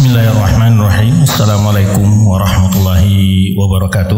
Bismillahirrahmanirrahim. Assalamualaikum warahmatullahi wabarakatuh.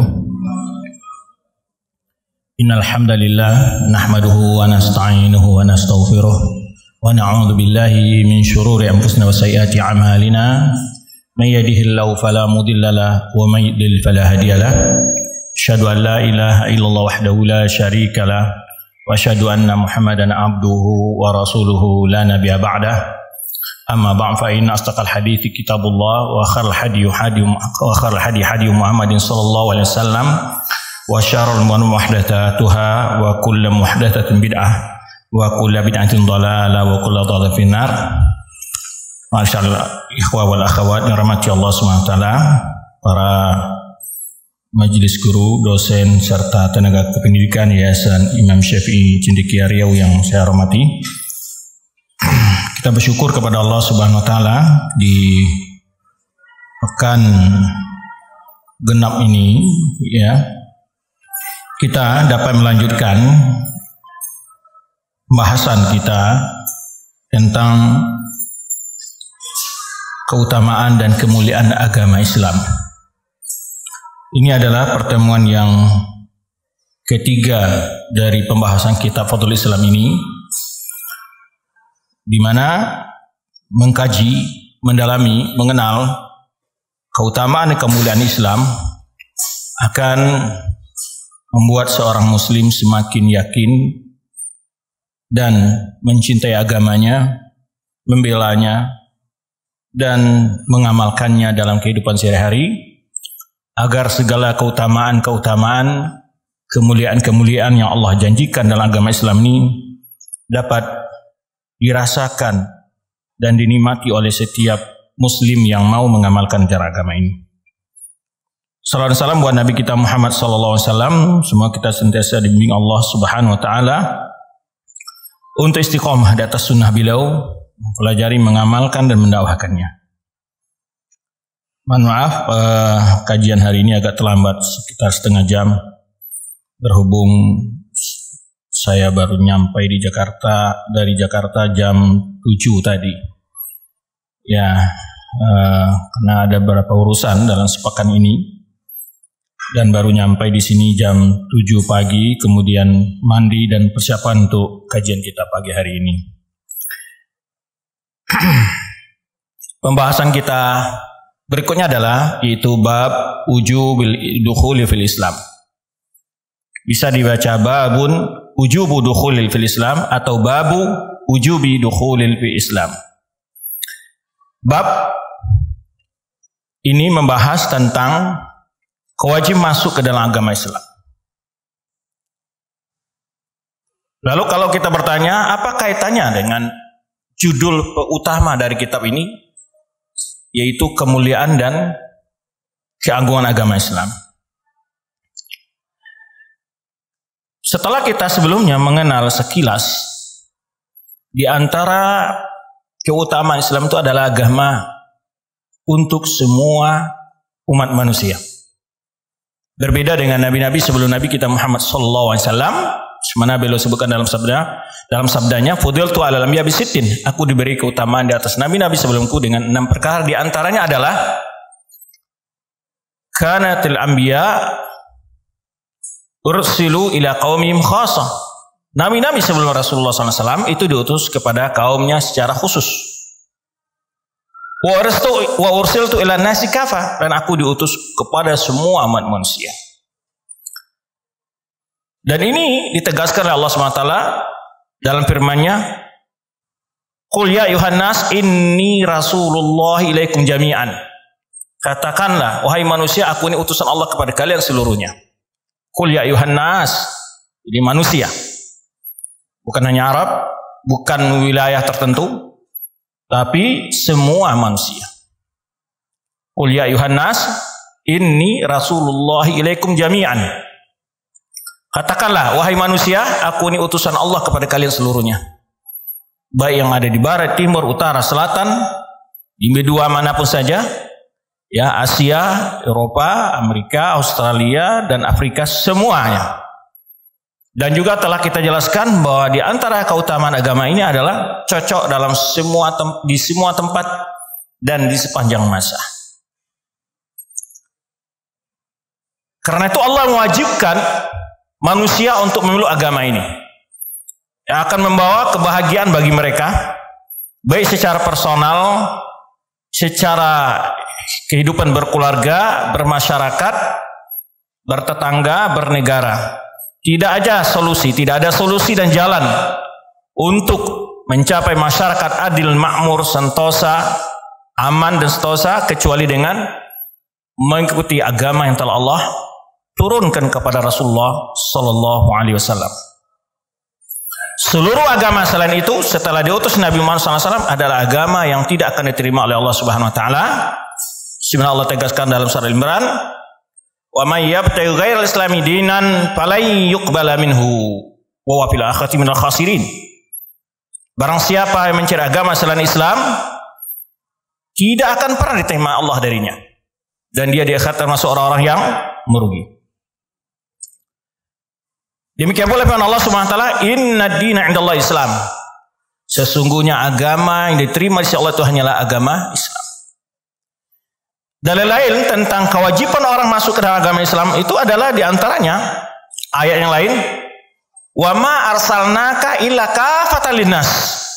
Innal hamdalillah nahmaduhu wa nasta'inuhu wa nastaghfiruh wa na'udzu billahi min shururi anfusina wa sayyiati a'malina. May yahdihillahu fala mudilla lahu wa may yudlil fala hadiya lahu. Asyhadu an la ilaha illallah wahdahu la syarika lahu wa asyhadu anna Muhammadan abduhu wa rasuluhu la nabiyya ba'dahu. Amma ba'd fa inna astaqal hadithi kitabullah wa khairul hadi hadi Muhammadin sallallahu alaihi wasallam wa syarrul umuri muhdatsatuha wa kullu muhdatsatin bid'ah wa kullu bid'atin dhalalah wa kullu dhalalatin finnar. Masyaallah ikhwah wal akhwat yang rahmati Allah Subhanahu wa taala, para majelis guru, dosen serta tenaga kependidikan Yayasan Imam Syafi'i Cendekia Riau yang saya hormati. Kita bersyukur kepada Allah Subhanahu wa taala di pekan genap ini, ya, kita dapat melanjutkan pembahasan kita tentang keutamaan dan kemuliaan agama Islam. Ini adalah pertemuan yang ketiga dari pembahasan kitab Fadlul Islam ini, di mana mengkaji, mendalami, mengenal keutamaan dan kemuliaan Islam akan membuat seorang muslim semakin yakin dan mencintai agamanya, membelanya, dan mengamalkannya dalam kehidupan sehari-hari, agar segala keutamaan-keutamaan, kemuliaan-kemuliaan yang Allah janjikan dalam agama Islam ini dapat dirasakan dan dinikmati oleh setiap muslim yang mau mengamalkan cara agama ini. Salawat dan salam buat Nabi kita Muhammad sallallahu alaihi wasallam. Semua kita sentiasa dibimbing Allah Subhanahu wa taala untuk istiqomah di atas sunnah beliau, mempelajari, mengamalkan dan mendakwahkannya. Mohon maaf, kajian hari ini agak terlambat sekitar setengah jam, berhubung saya baru nyampai di Jakarta, dari Jakarta jam 7 tadi. Ya, karena ada beberapa urusan dalam sepekan ini, dan baru nyampai di sini jam 7 pagi, kemudian mandi dan persiapan untuk kajian kita pagi hari ini. Pembahasan kita berikutnya adalah yaitu bab wujubil dukhuli fil Islam. Bisa dibaca babun wujubu dukhulil fil Islam atau babu wujubi dukhulil fil Islam. Bab ini membahas tentang kewajiban masuk ke dalam agama Islam. Lalu kalau kita bertanya, apa kaitannya dengan judul utama dari kitab ini, yaitu kemuliaan dan keagungan agama Islam? Setelah kita sebelumnya mengenal sekilas, di antara keutamaan Islam itu adalah agama untuk semua umat manusia. Berbeda dengan nabi-nabi sebelum Nabi kita Muhammad sallallahu alaihi wasallam, semana beliau sebutkan dalam sabdanya, "Fudiltu 'alal anbiya bisittin." Aku diberi keutamaan di atas nabi-nabi sebelumku dengan 6 perkara. Di antaranya adalah kanatil anbiya ursilu ila qaumihim khassa. Nabi-nabi sebelum Rasulullah SAW itu diutus kepada kaumnya secara khusus. Wa ursiltu ila nasi kafa, dan aku diutus kepada semua umat manusia. Dan ini ditegaskan oleh Allah SWT dalam firman-Nya, "Qul ya ayuhan nas inni rasulullah ilaikum jami'an." Katakanlah, wahai manusia, aku ini utusan Allah kepada kalian seluruhnya. Qul ya ayuhan nas, jadi manusia. Bukan hanya Arab, bukan wilayah tertentu, tapi semua manusia. Qul ya ayuhan nas, inni rasulullah ilaikum jami'an. Katakanlah, wahai manusia, aku ini utusan Allah kepada kalian seluruhnya. Baik yang ada di barat, timur, utara, selatan, di benua manapun saja, ya, Asia, Eropa, Amerika, Australia, dan Afrika, semuanya. Dan juga telah kita jelaskan bahwa di antara keutamaan agama ini adalah cocok dalam di semua tempat dan di sepanjang masa. Karena itu Allah mewajibkan manusia untuk memeluk agama ini, yang akan membawa kebahagiaan bagi mereka, baik secara personal, secara kehidupan berkeluarga, bermasyarakat, bertetangga, bernegara. Tidak ada solusi dan jalan untuk mencapai masyarakat adil, makmur, sentosa, aman dan sentosa kecuali dengan mengikuti agama yang telah Allah turunkan kepada Rasulullah sallallahu alaihi wasallam. Seluruh agama selain itu setelah diutus Nabi Muhammad SAW adalah agama yang tidak akan diterima oleh Allah Subhanahu wa taala. Sebagaimana Allah tegaskan dalam surah Al-Imran, "Wa may yabtaghi ghairal islami dinan falay yuqbala minhu wa huwa fil akhirati minal khasirin." Barang siapa yang mencari agama selain Islam, tidak akan pernah diterima Allah darinya, dan dia di akhirat termasuk orang-orang yang merugi. Demikian pula firman Allah Subhanahu wa taala, "Inna ad-dina 'indallahi Islam." Sesungguhnya agama yang diterima di sisi Allah itu hanyalah agama Islam. Dalil lain tentang kewajiban orang masuk ke dalam agama Islam itu adalah diantaranya ayat yang lain, "Wa ma arsalnaka illa kafatan linnas."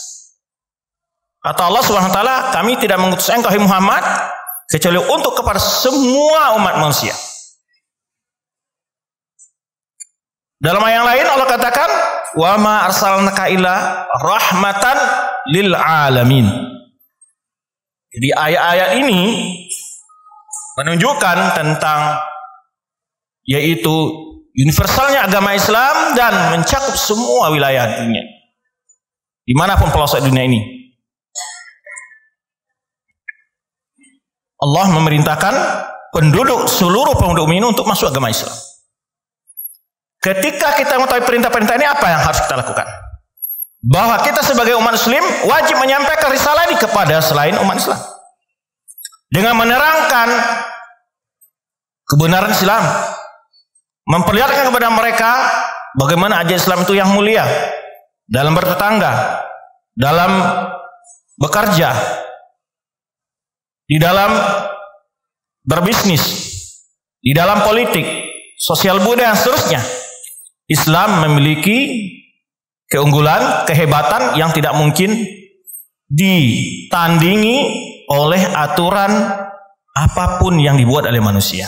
Kata Allah Subhanahu wa taala, kami tidak mengutus engkau Muhammad kecuali untuk kepada semua umat manusia. Dalam ayat yang lain Allah katakan, "Wa ma arsalnaka illa rahmatan lil alamin." Jadi ayat-ayat ini menunjukkan tentang yaitu universalnya agama Islam dan mencakup semua wilayah dunia, dimanapun pelosok dunia ini. Allah memerintahkan seluruh penduduk ini untuk masuk agama Islam. Ketika kita mengetahui perintah-perintah ini, apa yang harus kita lakukan? Bahwa kita sebagai umat Muslim wajib menyampaikan risalah ini kepada selain umat Islam dengan menerangkan kebenaran Islam, memperlihatkan kepada mereka bagaimana ajaran Islam itu yang mulia dalam bertetangga, dalam bekerja, di dalam berbisnis, di dalam politik, sosial budaya dan seterusnya. Islam memiliki keunggulan, kehebatan yang tidak mungkin ditandingi oleh aturan apapun yang dibuat oleh manusia.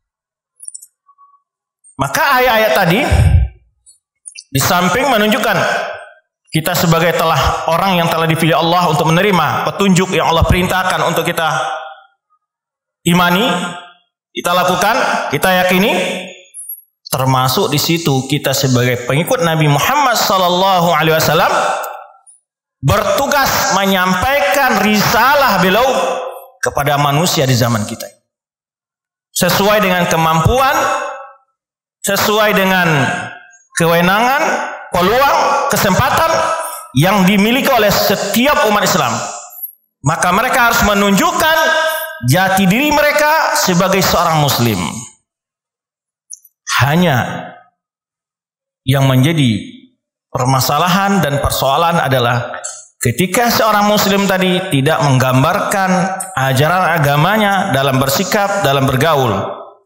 Maka ayat-ayat tadi di samping menunjukkan kita sebagai orang yang telah dipilih Allah untuk menerima petunjuk yang Allah perintahkan untuk kita imani, kita lakukan, kita yakini, termasuk di situ kita sebagai pengikut Nabi Muhammad sallallahu alaihi wasallam bertugas menyampaikan risalah beliau kepada manusia di zaman kita sesuai dengan kemampuan, sesuai dengan kewenangan, peluang, kesempatan yang dimiliki oleh setiap umat Islam. Maka mereka harus menunjukkan jati diri mereka sebagai seorang muslim. Hanya yang menjadi permasalahan dan persoalan adalah ketika seorang muslim tadi tidak menggambarkan ajaran agamanya dalam bersikap, dalam bergaul.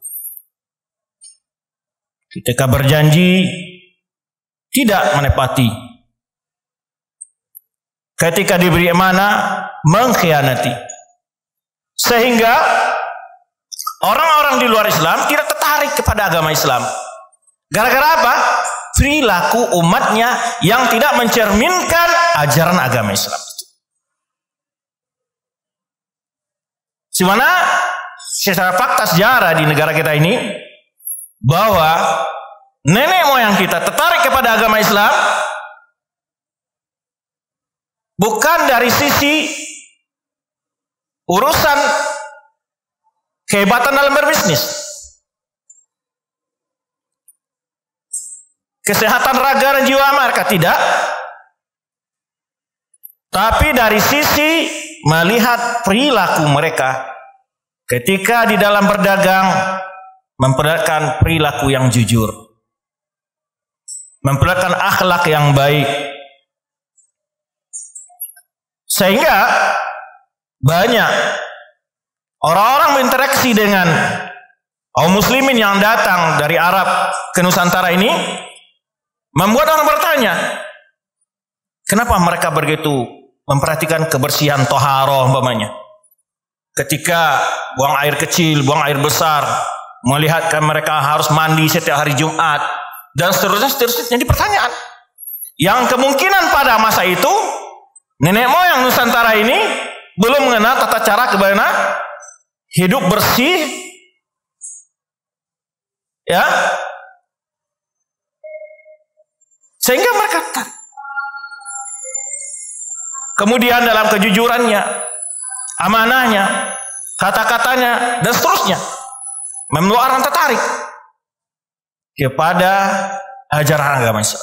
Ketika berjanji tidak menepati. Ketika diberi amanah mengkhianati. Sehingga orang-orang di luar Islam tidak tertarik kepada agama Islam. Gara-gara apa? Perilaku umatnya yang tidak mencerminkan ajaran agama Islam. Dimana secara fakta sejarah di negara kita ini bahwa nenek moyang kita tertarik kepada agama Islam bukan dari sisi urusan kehebatan dalam berbisnis, kesehatan raga dan jiwa mereka tidak, tapi dari sisi melihat perilaku mereka ketika di dalam berdagang, memperlihatkan perilaku yang jujur, memperlihatkan akhlak yang baik, sehingga banyak orang-orang berinteraksi dengan kaum muslimin yang datang dari Arab ke Nusantara ini, membuat orang bertanya, kenapa mereka begitu memperhatikan kebersihan toharoh umpamanya. Ketika buang air kecil, buang air besar, melihatkan mereka harus mandi setiap hari Jumat, dan seterusnya. Jadi pertanyaan, yang kemungkinan pada masa itu, nenek moyang Nusantara ini belum mengenal tata cara bagaimana hidup bersih, ya, sehingga mereka kemudian dalam kejujurannya, amanahnya, kata-katanya, dan seterusnya, membuat orang tertarik kepada ajaran agama Islam.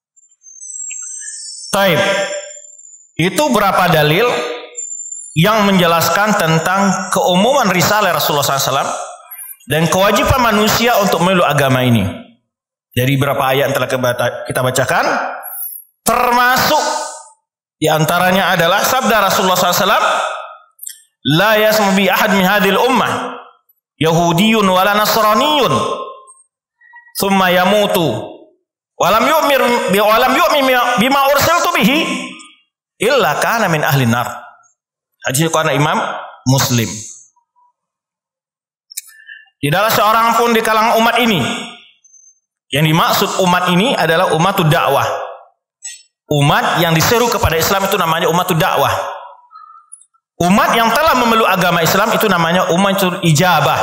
Taib, itu berapa dalil yang menjelaskan tentang keumuman risalah Rasulullah SAW dan kewajiban manusia untuk memeluk agama ini. Dari beberapa ayat yang telah kita bacakan, termasuk di antaranya adalah sabda Rasulullah SAW, la yasmu bi ahad min hadhil ummah yahudiyun wala nasraniyun thumma yamutu walam yu'min bima ursiltu bihi illa kana min ahli nar. Hadis karena Imam Muslim. Tidaklah seorang pun di kalangan umat ini. Yang dimaksud umat ini adalah umatud dakwah. Umat yang diseru kepada Islam itu namanya umatud dakwah. Umat yang telah memeluk agama Islam itu namanya umatul ijabah.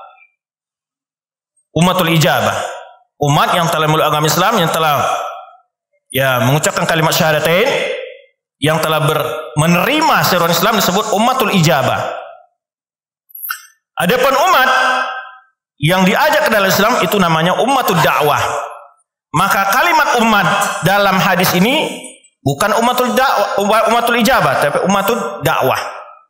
Umatul ijabah. Umat yang telah memeluk agama Islam, yang telah mengucapkan kalimat syahadatain, yang telah menerima seruan Islam disebut umatul ijabah. Adapun umat yang diajak ke dalam Islam itu namanya umatul dakwah. Maka kalimat umat dalam hadis ini bukan umatul dakwah, umatul ijabah, tapi umatul dakwah.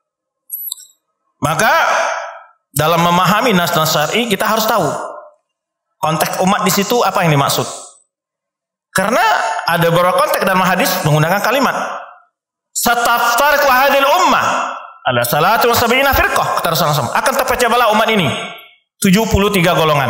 Maka dalam memahami nas-nas syar'i kita harus tahu konteks umat di situ apa yang dimaksud. Karena ada beberapa konteks dalam hadis menggunakan kalimat sataftariqu hadhil ummah ala salatu wa sab'ina firqah, kata Rasulullah SAW, akan terpecah belah umat ini 73 golongan.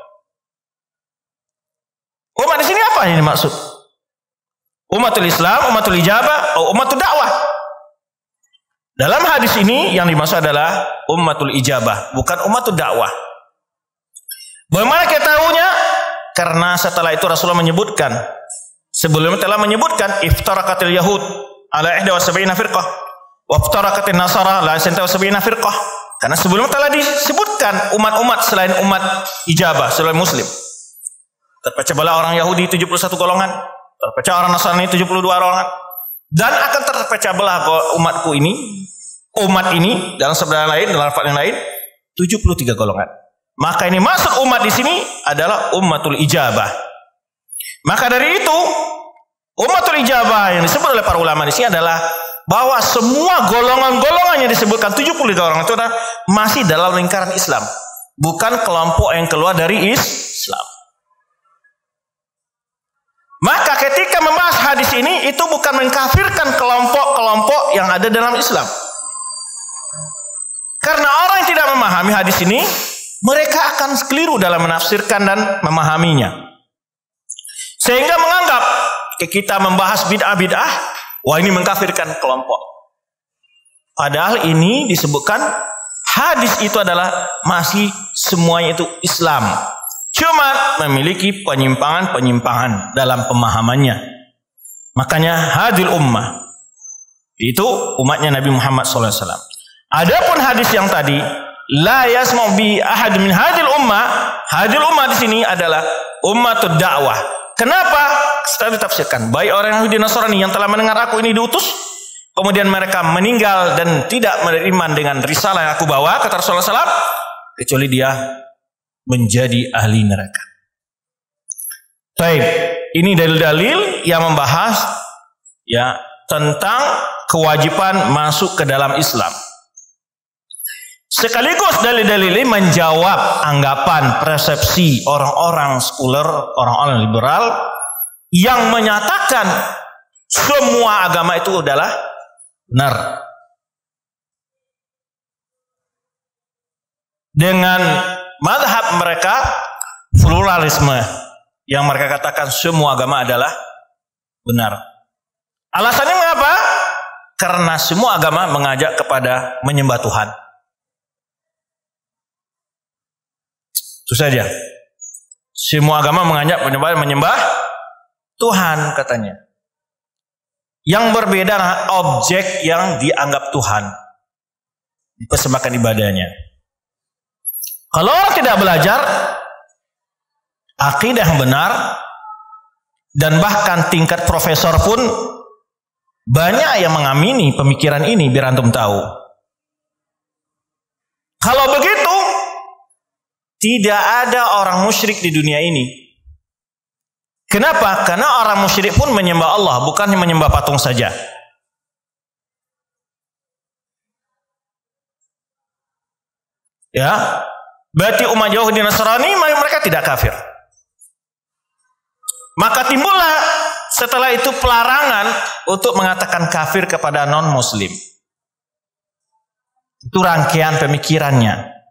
Umat di sini apa yang dimaksud? Umatul Islam, umatul ijabah, umatul dakwah. Dalam hadis ini yang dimaksud adalah umatul ijabah, bukan umatul dakwah. Bagaimana kita tahunya? Karena setelah itu Rasulullah menyebutkan, sebelumnya telah menyebutkan iftaraqatil yahud ala 71 firqah wa iftaraqatin nasara ala 72 firqah. Karena sebelumnya telah disebutkan umat-umat selain umat ijabah, selain muslim. Terpecah belah orang Yahudi 71 golongan, terpecah orang Nasrani 72 golongan, dan akan terpecah belah umat ini dalam sabda lain, dalam lafaz yang lain 73 golongan. Maka ini maksud umat di sini adalah umatul ijabah. Maka dari itu umatul ijabah yang disebut oleh para ulama di sini adalah bahwa semua golongan-golongan yang disebutkan 73 orang itu adalah masih dalam lingkaran Islam, bukan kelompok yang keluar dari Islam. Maka ketika membahas hadis ini itu bukan mengkafirkan kelompok-kelompok yang ada dalam Islam. Karena orang yang tidak memahami hadis ini, mereka akan keliru dalam menafsirkan dan memahaminya. Sehingga menganggap kita membahas bid'ah-bid'ah, wah ini mengkafirkan kelompok. Padahal ini disebutkan hadis itu adalah masih semuanya itu Islam. Cuma memiliki penyimpangan-penyimpangan dalam pemahamannya. Makanya hadil ummah itu umatnya Nabi Muhammad SAW. Adapun hadis yang tadi la yasma'u bi ahad min hadil ummah di sini adalah ummatud dakwah. Kenapa? Setelah ditafsirkan, baik orang Yahudi Nasrani yang telah mendengar aku ini diutus, kemudian mereka meninggal dan tidak menerima dengan risalah yang aku bawa, kata Rasulullah SAW, kecuali dia menjadi ahli neraka. Baik, ini dalil-dalil yang membahas tentang kewajiban masuk ke dalam Islam. Sekaligus dalil-dalil ini menjawab anggapan persepsi orang-orang sekuler, orang-orang liberal yang menyatakan semua agama itu adalah benar. dengan mazhab mereka pluralisme, yang mereka katakan semua agama adalah benar. Alasannya mengapa? Karena semua agama mengajak kepada menyembah Tuhan. Itu saja. Semua agama mengajak menyembah Tuhan katanya. Yang berbeda adalah objek yang dianggap Tuhan, dipersembahkan ibadahnya. Kalau orang tidak belajar akidah yang benar, dan bahkan tingkat profesor pun banyak yang mengamini pemikiran ini, biar antum tahu. Kalau begitu, tidak ada orang musyrik di dunia ini. Kenapa? Karena orang musyrik pun menyembah Allah, bukan menyembah patung saja. Ya, berarti umat Yahudi Nasrani mereka tidak kafir. Maka timbullah setelah itu pelarangan untuk mengatakan kafir kepada non-muslim. Itu rangkaian pemikirannya.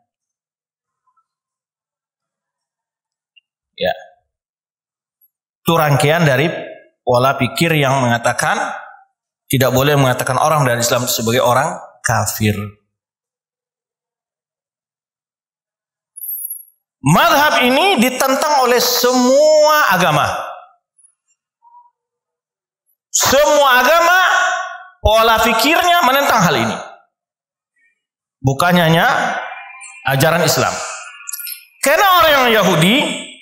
Ya. Itu rangkaian dari pola pikir yang mengatakan tidak boleh mengatakan orang dari Islam sebagai orang kafir. Mazhab ini ditentang oleh semua agama. Semua agama pola pikirnya menentang hal ini. Bukan hanya ajaran Islam. Karena orang yang Yahudi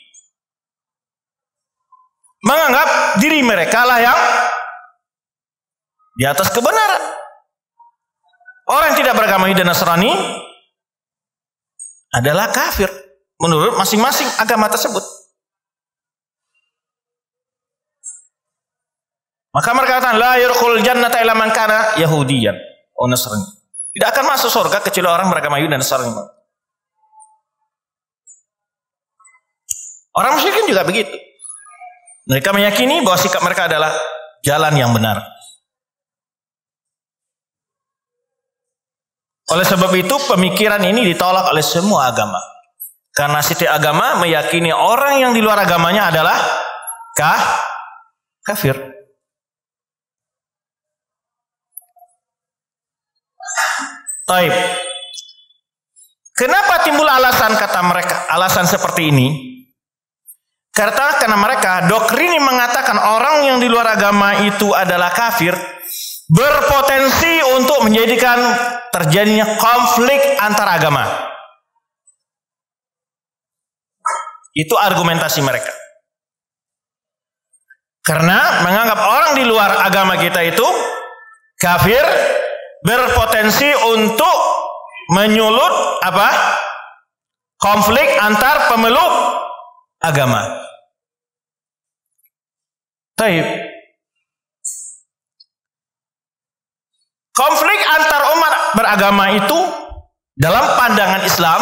menganggap diri mereka lah yang di atas kebenaran. Orang yang tidak beragama Yahudi dan Nasrani adalah kafir menurut masing-masing agama tersebut. Maka mereka katakan la yadkhulul jannata illa man kana yahudiyan aw nasrani. Tidak akan masuk surga kecuali orang beragama Yahudi dan Nasrani. Orang musyrikin juga begitu. Mereka meyakini bahwa sikap mereka adalah jalan yang benar. Oleh sebab itu pemikiran ini ditolak oleh semua agama. Karena setiap agama meyakini orang yang di luar agamanya adalah kafir. Taib. Kenapa timbul alasan kata mereka? Alasan seperti ini. Karena mereka doktrin mengatakan orang yang di luar agama itu adalah kafir, berpotensi untuk menjadikan terjadinya konflik antar agama. Itu argumentasi mereka. Karena menganggap orang di luar agama kita itu kafir, berpotensi untuk menyulut konflik antar pemeluk agama. Taib. Konflik antar umat beragama itu dalam pandangan Islam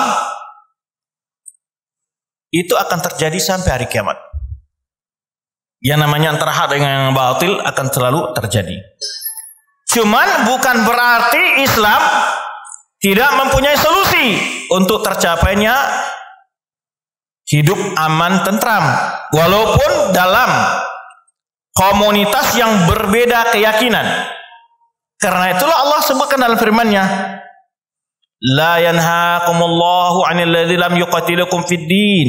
itu akan terjadi sampai hari kiamat. Yang namanya antara hak dengan yang batil akan selalu terjadi. Cuman bukan berarti Islam tidak mempunyai solusi untuk tercapainya hidup aman tentram, walaupun dalam komunitas yang berbeda keyakinan. Karena itulah Allah sebutkan dalam firman-Nya, la yanhaakumullahu 'anil ladzina lam yuqatilukum fid din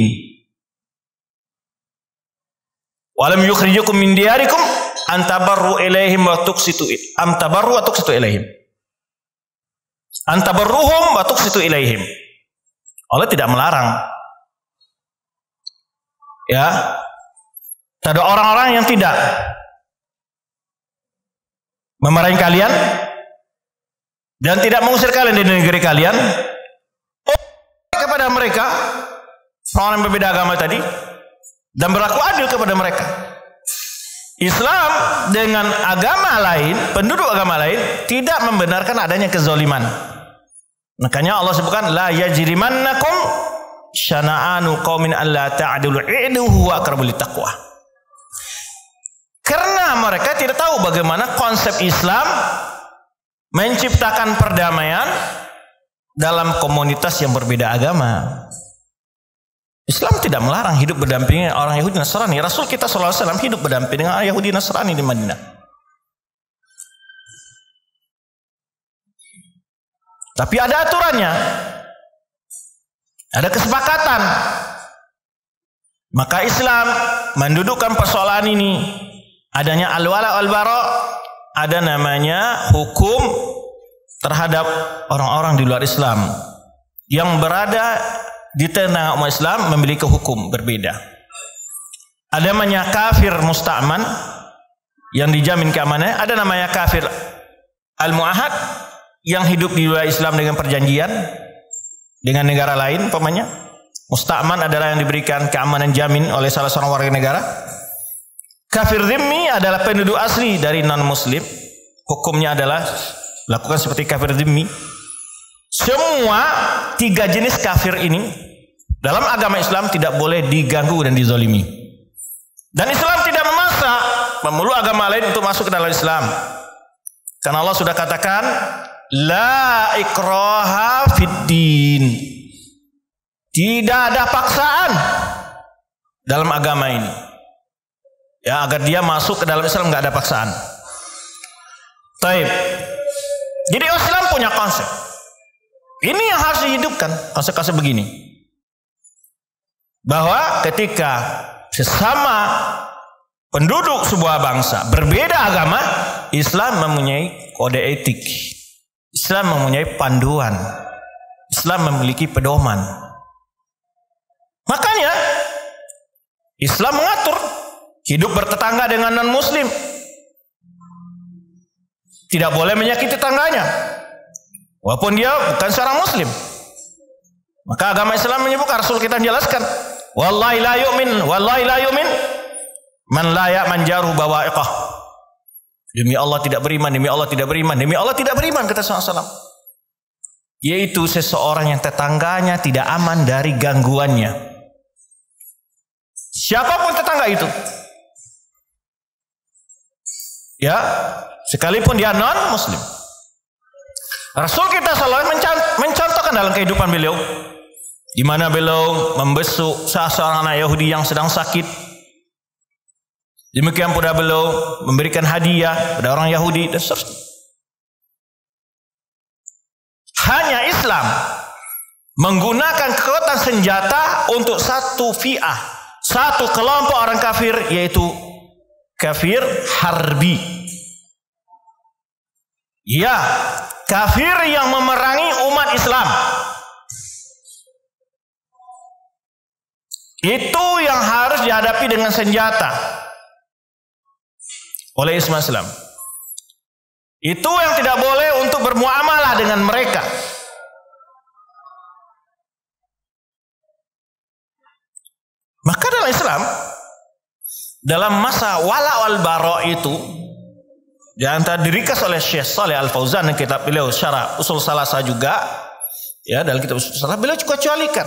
wa lam yukhrijukum min diyarikum an tabarru ilaihim wa tuqsitu ilaihim. An tabarruhum wa tuqsitu ilaihim. Allah tidak melarang. Ya. Ada orang-orang yang tidak memarahi kalian dan tidak mengusir kalian dari negeri kalian, kepada mereka orang yang berbeda agama tadi, dan berlaku adil kepada mereka. Islam dengan agama lain, penduduk agama lain, tidak membenarkan adanya kezaliman. Makanya Allah sebutkan la yajrimannakum syana'anu qaumin alla ta'dilu i'dilu huwa aqrabu littaqwa. Karena mereka tidak tahu bagaimana konsep Islam menciptakan perdamaian dalam komunitas yang berbeda agama. Islam tidak melarang hidup berdampingan orang Yahudi Nasrani. Rasul kita SAW hidup berdampingan dengan orang Yahudi Nasrani di Madinah. Tapi ada aturannya, ada kesepakatan. Maka Islam mendudukkan persoalan ini. Adanya al-wala wal-bara, ada namanya hukum terhadap orang-orang di luar Islam yang berada di tengah umat Islam memiliki hukum berbeda. Ada namanya kafir musta'man yang dijamin keamanannya, ada namanya kafir al-mu'ahad yang hidup di luar Islam dengan perjanjian dengan negara lain umpamanya. Musta'man adalah yang diberikan keamanan jamin oleh salah seorang warga negara. Kafir dhimmi adalah penduduk asli dari non-muslim. Hukumnya adalah lakukan seperti kafir dhimmi. Semua tiga jenis kafir ini dalam agama Islam tidak boleh diganggu dan dizalimi. Dan Islam tidak memaksa memeluk agama lain untuk masuk ke dalam Islam. Karena Allah sudah katakan, la ikraha fid din. Tidak ada paksaan dalam agama ini. Ya, agar dia masuk ke dalam Islam nggak ada paksaan. Taib. Jadi Islam punya konsep. Ini yang harus dihidupkan, konsep-konsep begini. Bahwa ketika sesama penduduk sebuah bangsa berbeda agama, Islam mempunyai kode etik. Islam mempunyai panduan. Islam memiliki pedoman. Makanya Islam mengatur hidup bertetangga dengan non-muslim. Tidak boleh menyakiti tetangganya walaupun dia bukan seorang muslim. Maka agama Islam menyebutkan, Rasul kita menjelaskan, wallahi la yu'min man la ya'man jaruhu bawa'iqah. Demi Allah tidak beriman, demi Allah tidak beriman, demi Allah tidak beriman, kata SAW. Yaitu seseorang yang tetangganya tidak aman dari gangguannya. Siapapun tetangga itu, ya, sekalipun dia non-muslim. Rasul kita selalu mencontohkan dalam kehidupan beliau, di mana beliau membesuk seorang anak Yahudi yang sedang sakit. Demikian pula beliau memberikan hadiah pada orang Yahudi dan seterusnya. Hanya Islam menggunakan kekuatan senjata untuk satu fi'ah, satu kelompok orang kafir, yaitu kafir harbi. Ya, kafir yang memerangi umat Islam. Itu yang harus dihadapi dengan senjata oleh Islam. Itu yang tidak boleh untuk bermuamalah dengan mereka. Maka dalam Islam, dalam masa wala wal bara itu, di antara dirikas oleh Syekh Shalih Al Fauzan dan kitab beliau Syarah Usul Salasah juga, ya, dalam kitab Usul Salasah beliau juga kecualikan,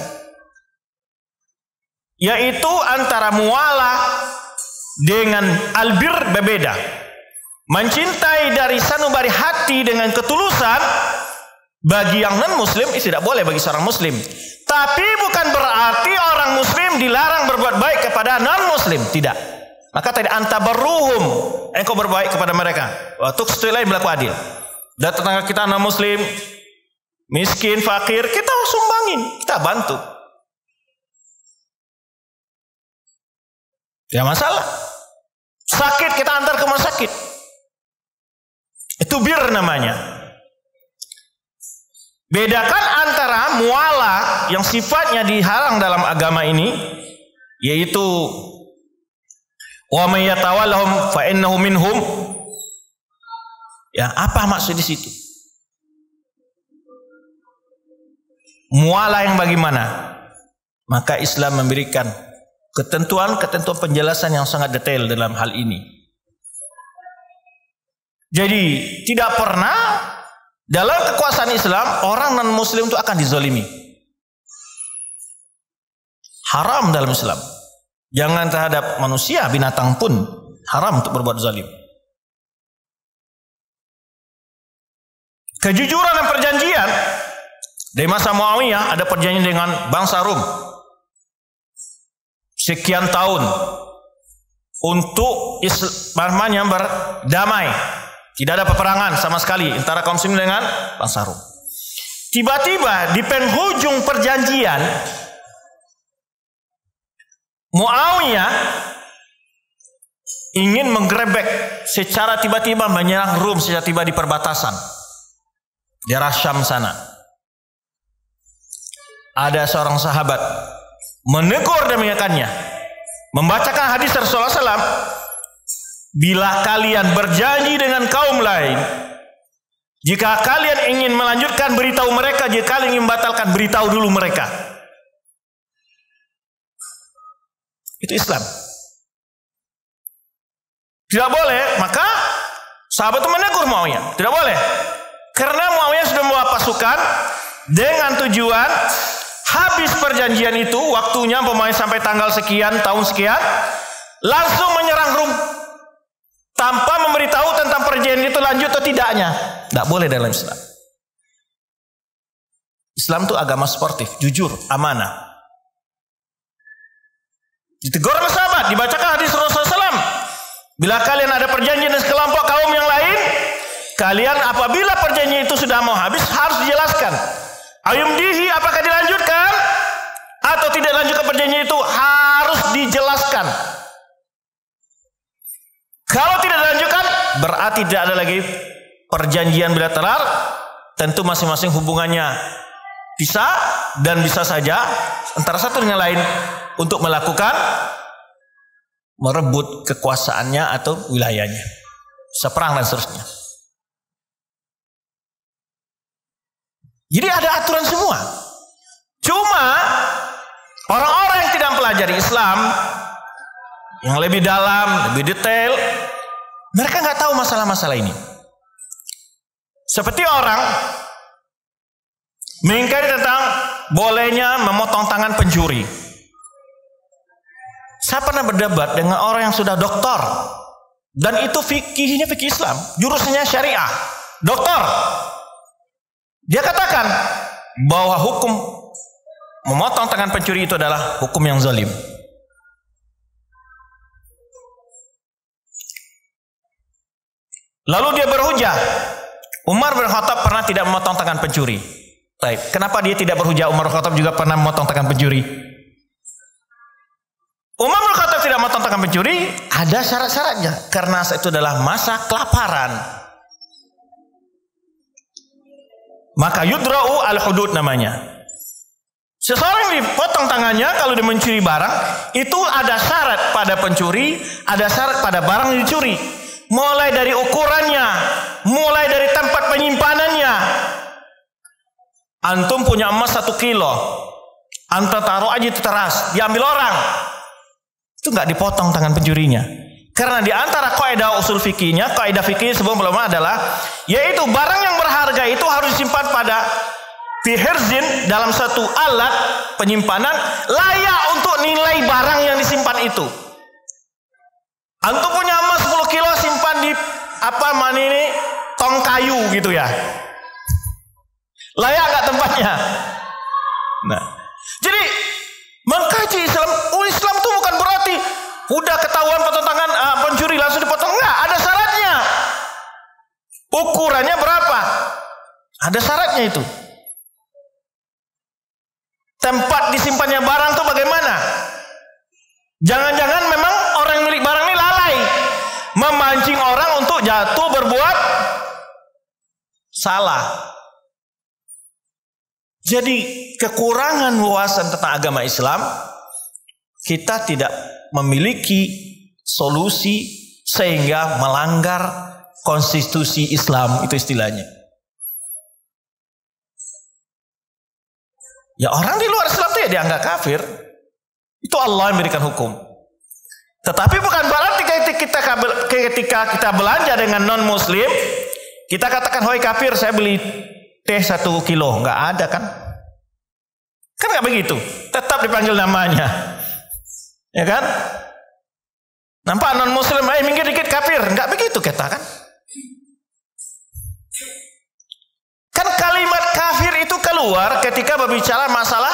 yaitu antara mualah dengan albir berbeda. Mencintai dari sanubari hati dengan ketulusan bagi yang non muslim itu tidak boleh bagi seorang muslim. Tapi bukan berarti orang muslim dilarang berbuat baik kepada non muslim, tidak. Maka tadi antabarruhum, engkau berbaik kepada mereka. Wa tuqsitu ilaihim berlaku adil. Dan tetangga kita non muslim, miskin, fakir, kita sumbangin, kita bantu. Tidak masalah. Sakit kita antar ke rumah sakit. Itu bir namanya. Bedakan antara mualah yang sifatnya dihalang dalam agama ini, yaitu wa may yatawallahum fa innahu minhum. Ya, apa maksud di situ? Mualah yang bagaimana? Maka Islam memberikan ketentuan-ketentuan penjelasan yang sangat detail dalam hal ini. Jadi tidak pernah dalam kekuasaan Islam orang non muslim itu akan dizalimi. Haram dalam Islam. Jangan terhadap manusia, binatang pun haram untuk berbuat zalim. Kejujuran dan perjanjian Dari masa Muawiyah ada perjanjian dengan bangsa Rum. Sekian tahun untuk berdamai. Tidak ada peperangan sama sekali antara kaum muslimin dengan bangsa Rum. Tiba-tiba di penghujung perjanjian, Muawiyah ingin menggerebek secara tiba-tiba, menyerang Rum secara tiba di perbatasan daerah Syam sana. Ada seorang sahabat menegur dan mengingatkannya, membacakan hadis Rasulullah SAW, bila kalian berjanji dengan kaum lain, jika kalian ingin melanjutkan, beritahu mereka. Jika kalian ingin membatalkan, beritahu dulu mereka. Itu Islam. Tidak boleh. Maka sahabat itu menegur Muawiyah, tidak boleh, karena Muawiyah sudah membawa pasukan dengan tujuan habis perjanjian itu, waktunya pemain sampai tanggal sekian, tahun sekian, langsung menyerang Rum tanpa memberitahu tentang perjanjian itu lanjut atau tidaknya. Tidak boleh dalam Islam. Islam itu agama sportif, jujur, amanah. Ditegur oleh sahabat, dibacakan hadis Rasulullah SAW. Bila kalian ada perjanjian dengan sekelompok kaum yang lain, kalian apabila perjanjian itu sudah mau habis, harus dijelaskan. Ayumdihi, apakah dilanjutkan atau tidak lanjutkan perjanjian itu, harus dijelaskan. Kalau tidak dilanjutkan, berarti tidak ada lagi perjanjian bilateral. Tentu masing-masing hubungannya bisa, dan bisa saja antara satu dengan lain untuk melakukan merebut kekuasaannya atau wilayahnya, bisa perang dan seterusnya. Jadi ada aturan semua. Cuma orang-orang yang tidak mempelajari Islam yang lebih dalam, lebih detail, mereka nggak tahu masalah-masalah ini. Seperti orang mengingkari tentang bolehnya memotong tangan pencuri. Saya pernah berdebat dengan orang yang sudah doktor, dan itu fikihnya fikih Islam, jurusannya syariah, doktor. Dia katakan bahwa hukum memotong tangan pencuri itu adalah hukum yang zalim. Lalu dia berhujah, Umar bin Khattab pernah tidak memotong tangan pencuri. Baik, kenapa dia tidak berhujah Umar bin Khattab juga pernah memotong tangan pencuri? Umar bin Khattab tidak memotong tangan pencuri, ada syarat-syaratnya, karena itu adalah masa kelaparan. Maka yudra'u al-hudud namanya. Seseorang yang dipotong tangannya kalau dia mencuri barang, itu ada syarat pada pencuri, ada syarat pada barang yang dicuri. Mulai dari ukurannya, mulai dari tempat penyimpanannya. Antum punya emas 1 kilo, antum taruh aja itu teras, diambil orang, itu nggak dipotong tangan pencurinya. Karena di antara kaidah usul fikihnya, kaidah fikih sebelum ulama adalah, yaitu barang yang berharga itu harus disimpan pada fihirzin, dalam satu alat penyimpanan layak untuk nilai barang yang disimpan itu. Antum punya emas 10 kilo, simpan di tong kayu gitu ya, layak nggak tempatnya? Nah, jadi mengkaji Islam, Islam itu bukan berarti udah ketahuan potong tangan pencuri langsung dipotong. Enggak, ada syaratnya. Ukurannya berapa? Ada syaratnya itu. Tempat disimpannya barang itu bagaimana? Jangan-jangan memang orang milik barang ini lalai, memancing orang untuk jatuh berbuat salah. Jadi kekurangan wawasan tentang agama Islam, kita tidak memiliki solusi sehingga melanggar konstitusi Islam, itu istilahnya. Ya orang di luar Islam itu ya dianggap kafir. Itu Allah yang memberikan hukum. Tetapi bukan berarti ketika kita belanja dengan non muslim, kita katakan, "Hoi kafir, saya beli teh 1 kilo." Enggak ada kan? Kan enggak begitu. Tetap dipanggil namanya. Ya kan? Nampak non muslim, minggir dikit kafir. Enggak begitu kita kan? Kan kalimat kafir itu keluar ketika berbicara masalah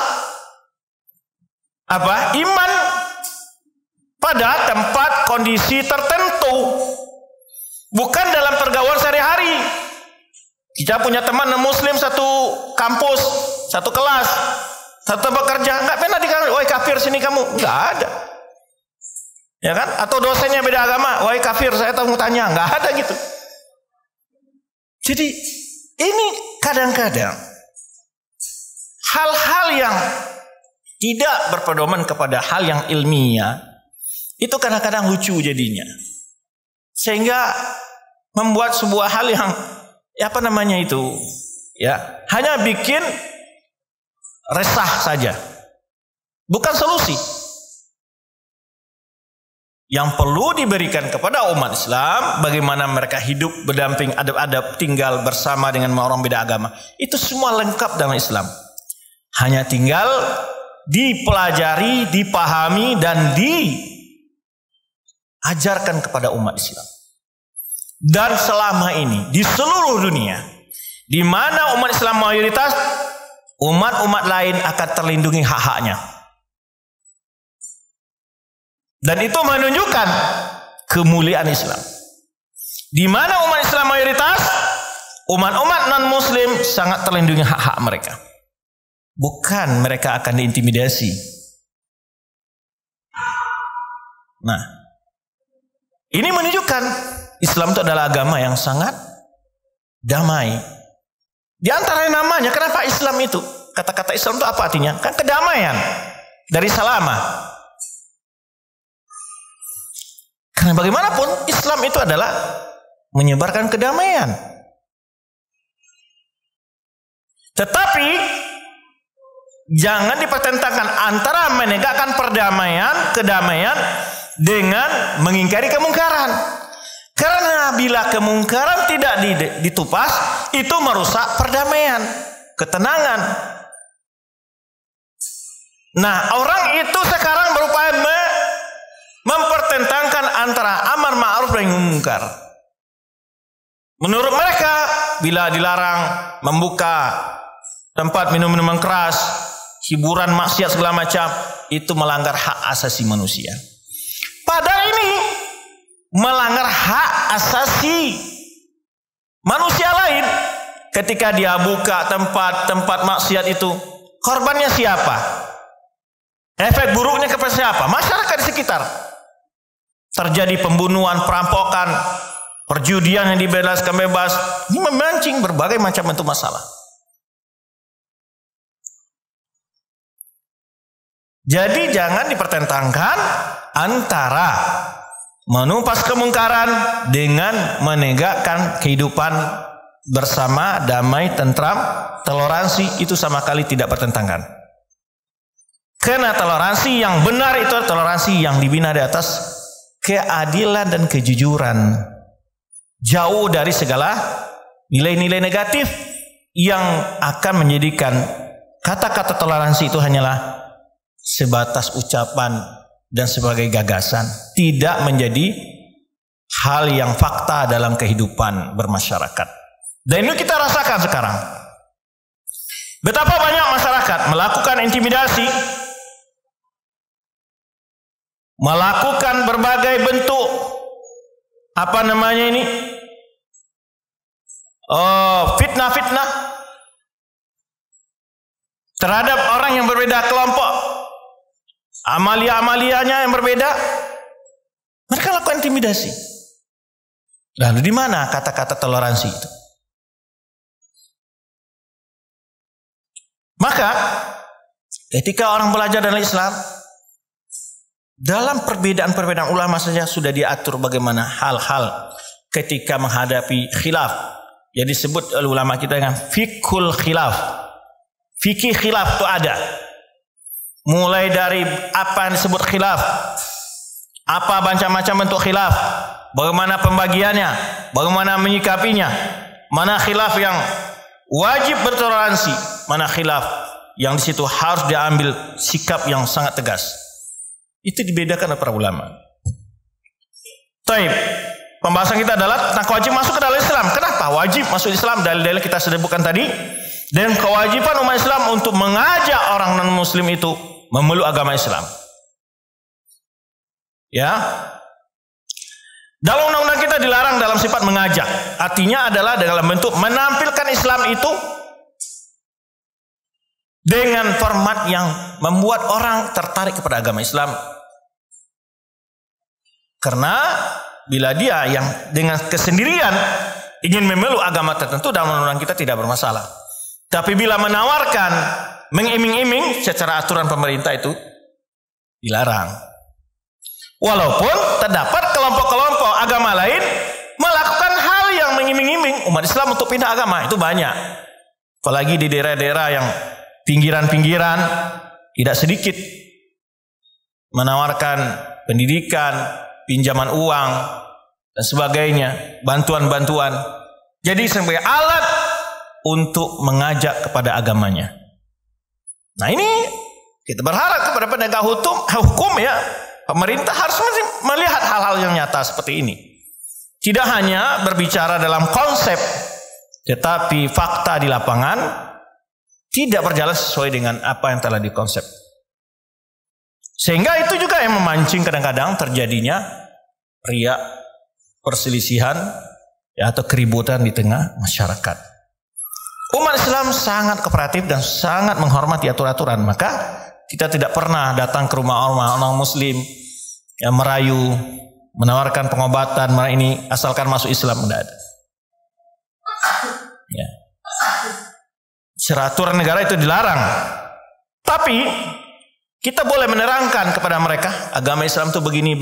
apa? Iman pada tempat kondisi tertentu, bukan dalam pergaulan sehari-hari. Kita punya teman muslim satu kampus, satu kelas, satu tempat kerja, nggak pernah dikatakan, woi kafir sini kamu, nggak ada, ya kan? Atau dosennya beda agama, woi kafir, saya tahu tanya, nggak ada gitu. Jadi ini kadang-kadang hal-hal yang tidak berpedoman kepada hal yang ilmiah itu kadang-kadang lucu jadinya, sehingga membuat sebuah hal yang apa namanya itu ya hanya bikin resah saja, bukan solusi. Yang perlu diberikan kepada umat Islam, bagaimana mereka hidup berdamping, adab-adab, tinggal bersama dengan orang beda agama, itu semua lengkap dalam Islam. Hanya tinggal dipelajari, dipahami, dan diajarkan kepada umat Islam. Dan selama ini di seluruh dunia, di mana umat Islam mayoritas, umat-umat lain akan terlindungi hak-haknya. Dan itu menunjukkan kemuliaan Islam. Di mana umat Islam mayoritas, umat-umat non-muslim sangat terlindungi hak-hak mereka. Bukan mereka akan diintimidasi. Nah, ini menunjukkan Islam itu adalah agama yang sangat damai. Di antara namanya, kenapa Islam itu? Kata-kata Islam itu apa artinya? Kan kedamaian. Dari salama. Karena bagaimanapun Islam itu adalah menyebarkan kedamaian. Tetapi jangan dipertentangkan antara menegakkan kedamaian dengan mengingkari kemungkaran. Karena bila kemungkaran tidak ditupas, itu merusak perdamaian, ketenangan. Nah, orang itu sekarang berupaya mempertentangkan antara amar ma'ruf dan munkar. Menurut mereka, bila dilarang membuka tempat minum-minuman keras, hiburan maksiat segala macam, itu melanggar hak asasi manusia. Padahal ini melanggar hak asasi manusia lain. Ketika dia buka tempat maksiat itu, korbannya siapa? Efek buruknya kepada siapa? Masyarakat di sekitar. Terjadi pembunuhan, perampokan, perjudian yang dibebaskan bebas. Ini memancing berbagai macam bentuk masalah. Jadi jangan dipertentangkan antara menumpas kemungkaran dengan menegakkan kehidupan bersama, damai, tentram, toleransi. Itu sama kali tidak bertentangan. Karena toleransi yang benar itu toleransi yang dibina di atas keadilan dan kejujuran, jauh dari segala nilai-nilai negatif yang akan menjadikan kata-kata toleransi itu hanyalah sebatas ucapan dan sebagai gagasan, tidak menjadi hal yang fakta dalam kehidupan bermasyarakat. Dan ini kita rasakan sekarang. Betapa banyak masyarakat melakukan intimidasi, melakukan berbagai bentuk fitnah-fitnah terhadap orang yang berbeda kelompok, amalia-amalianya yang berbeda. Mereka lakukan intimidasi. Lalu di mana kata-kata toleransi itu? Maka ketika orang belajar dalam Islam, dalam perbedaan-perbedaan ulama saja sudah diatur bagaimana hal-hal ketika menghadapi khilaf. Yang disebut oleh ulama kita dengan fiqhul khilaf. Fikih khilaf itu ada. Mulai dari apa yang disebut khilaf, apa macam-macam bentuk khilaf, bagaimana pembagiannya, bagaimana menyikapinya, mana khilaf yang wajib bertoleransi, mana khilaf yang di situ harus diambil sikap yang sangat tegas. Itu dibedakan oleh para ulama. Taib. Pembahasan kita adalah tentang wajib masuk ke dalam Islam. Kenapa? apa? Wajib masuk Islam, dalil-dalil kita sebutkan tadi. Dan kewajiban umat Islam untuk mengajak orang non-muslim itu memeluk agama Islam. Ya. Dalam undang-undang kita dilarang dalam sifat mengajak. Artinya adalah dalam bentuk menampilkan Islam itu dengan format yang membuat orang tertarik kepada agama Islam. Karena bila dia yang dengan kesendirian ingin memeluk agama tertentu, dalam undang-undang kita tidak bermasalah. Tapi bila menawarkan, mengiming-iming secara aturan pemerintah itu dilarang. Walaupun terdapat kelompok-kelompok agama lain melakukan hal yang mengiming-iming umat Islam untuk pindah agama, itu banyak. Apalagi di daerah-daerah yang pinggiran-pinggiran, tidak sedikit menawarkan pendidikan, pinjaman uang, dan sebagainya, bantuan-bantuan. Jadi sebagai alat untuk mengajak kepada agamanya. Nah ini kita berharap kepada penegak hukum ya, pemerintah harus melihat hal-hal yang nyata seperti ini. Tidak hanya berbicara dalam konsep, tetapi fakta di lapangan tidak berjalan sesuai dengan apa yang telah dikonsep. Sehingga itu juga yang memancing kadang-kadang terjadinya riak, perselisihan ya, atau keributan di tengah masyarakat. Umat Islam sangat kooperatif dan sangat menghormati aturan-aturan. Maka kita tidak pernah datang ke rumah orang muslim yang merayu, menawarkan pengobatan, ini asalkan masuk Islam, tidak ada. Ya. Secara aturan negara itu dilarang. Tapi kita boleh menerangkan kepada mereka agama Islam itu begini.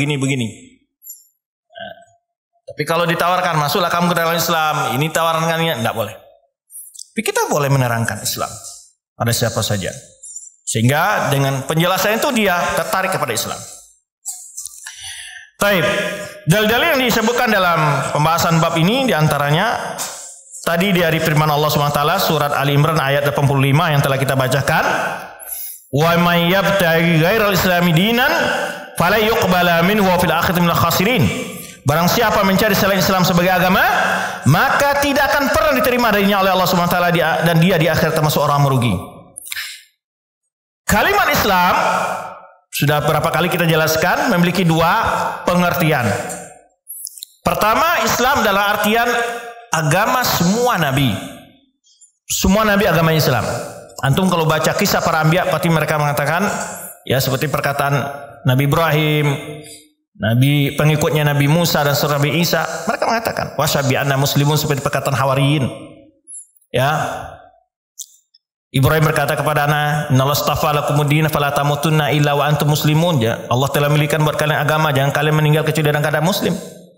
Nah, tapi kalau ditawarkan masuklah kamu ke dalam Islam, ini tawaran kalian, tidak boleh. Tapi kita boleh menerangkan Islam pada siapa saja, sehingga dengan penjelasan itu dia tertarik kepada Islam. Baik, dalil-dalil yang disebutkan dalam pembahasan bab ini diantaranya tadi dari firman Allah SWT surat Ali Imran ayat 85 yang telah kita bacakan. Wa may yabtaghi ghairal islami dinan fala yuqbala minhu wa fil akhirati minal khasirin. Barang siapa mencari selain Islam sebagai agama, maka tidak akan pernah diterima darinya oleh Allah SWT dan dia di akhir termasuk orang merugi. Kalimat Islam sudah berapa kali kita jelaskan memiliki dua pengertian. Pertama, Islam dalam artian agama semua nabi. Semua nabi agama Islam. Antum kalau baca kisah para anbiya pasti mereka mengatakan ya seperti perkataan Nabi Ibrahim, Nabi pengikutnya Nabi Musa dan surah Nabi Isa, mereka mengatakan wasyabi anna muslimun seperti perkataan Hawariyin. Ya. Ibrahim berkata kepada anak, "Innallaha astafa lakumuddin fala tamutunna illa wa antum muslimun." Ya, Allah telah memilihkan buat kalian agama, jangan kalian meninggal kecuali dalam keadaan muslim.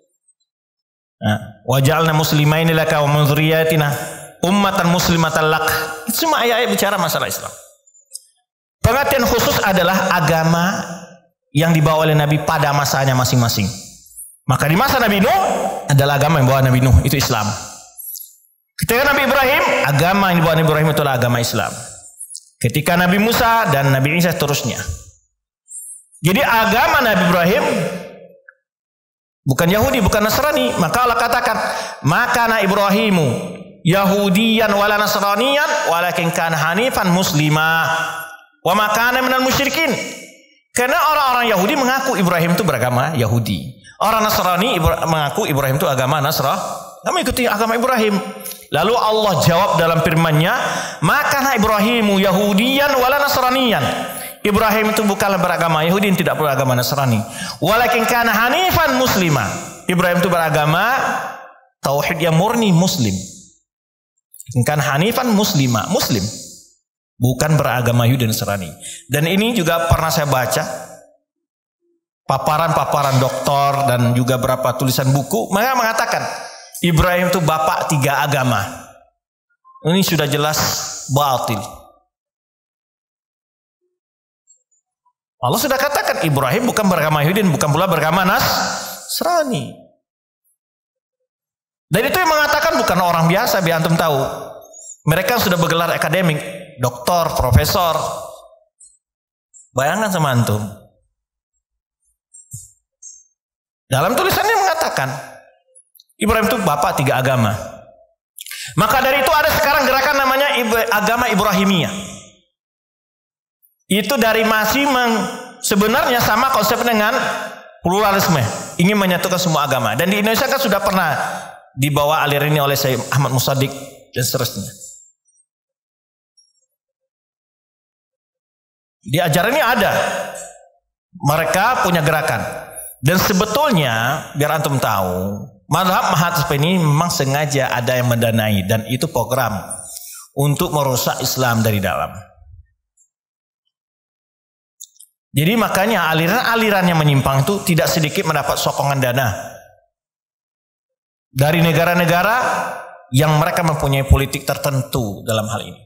Wa ja'alna muslimaini laka wa min dzurriyyatina ummatan muslimatan lak. Itu semua ayat-ayat bicara masalah Islam. Pengertian khusus adalah agama yang dibawa oleh Nabi pada masanya masing-masing. Maka di masa Nabi Nuh adalah agama yang dibawa Nabi Nuh, itu Islam. Ketika Nabi Ibrahim, agama yang dibawa Nabi Ibrahim itulah agama Islam. Ketika Nabi Musa dan Nabi Isa seterusnya. Jadi agama Nabi Ibrahim bukan Yahudi, bukan Nasrani. Maka Allah katakan, maka na Ibrahimu Yahudiyan wala Nasraniyan walakin kana hanifan muslima wa ma kana minal musyrikin. Karena orang-orang Yahudi mengaku Ibrahim itu beragama Yahudi. Orang Nasrani mengaku Ibrahim itu agama Nasrani. Kami ikuti agama Ibrahim. Lalu Allah jawab dalam firman-Nya, maka na Ibrahimu Yahudiyan wala Nasraniyan. Ibrahim itu bukanlah beragama Yahudi dan tidak beragama Nasrani. Walakin kana hanifan muslima. Ibrahim itu beragama tauhid yang murni muslim. Kan hanifan muslima, muslim. Bukan beragama Yahudi dan Nasrani. Dan ini juga pernah saya baca paparan-paparan doktor dan juga beberapa tulisan buku. Mereka mengatakan Ibrahim itu bapak tiga agama. Ini sudah jelas batil. Allah sudah katakan Ibrahim bukan beragama Yahudi dan bukan pula beragama Nasrani. Dan itu yang mengatakan bukan orang biasa, biar antum tahu. Mereka sudah bergelar akademik, doktor, profesor. Bayangkan sama antum. Dalam tulisannya mengatakan Ibrahim itu bapak 3 agama. Maka dari itu ada sekarang gerakan namanya agama Ibrahimiyah. Itu dari masih sebenarnya sama konsep dengan pluralisme, ingin menyatukan semua agama. Dan di Indonesia kan sudah pernah dibawa aliran ini oleh Syekh Ahmad Musaddiq dan seterusnya. Di ajaran ini ada, mereka punya gerakan. Dan sebetulnya biar antum tahu, mazhab Mahathir ini memang sengaja ada yang mendanai, dan itu program untuk merusak Islam dari dalam. Jadi makanya aliran-aliran yang menyimpang itu tidak sedikit mendapat sokongan dana dari negara-negara yang mereka mempunyai politik tertentu dalam hal ini.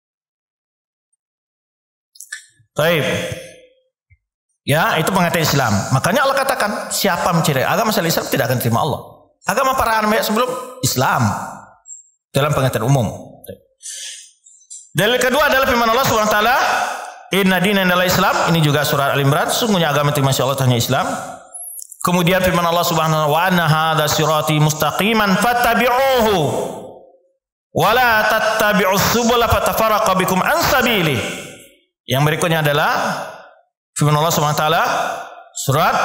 Baik. Ya, itu pengertian Islam. Makanya Allah katakan, siapa mencari agama selain Islam tidak akan terima Allah. Agama para anbiya sebelum Islam dalam pengertian umum. Dalil kedua adalah firman Allah Subhanahu wa taala, "Inna dina adalah Islam." Ini juga surat Al-Imran, sesungguhnya agama terima Allah hanya Islam. Kemudian firman Allah Subhanahu wa anna hadza sirati mustaqiman fattabi'uhu wa la tattabi'us subula fatafarraqa bikum an sabili. Yang berikutnya adalah firman Allah Subhanahu wa taala surat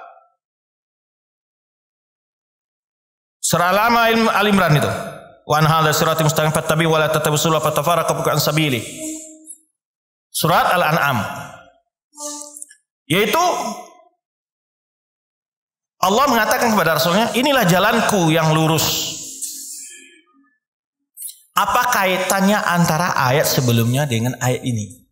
Al-Imran itu. Wa anna hadza sirati mustaqiman fattabi'uhu wa la tattabi'us subula fatafarraqa bikum an sabili. Surat Al-An'am. Yaitu Allah mengatakan kepada Rasulnya, inilah jalanku yang lurus. Apa kaitannya antara ayat sebelumnya dengan ayat ini?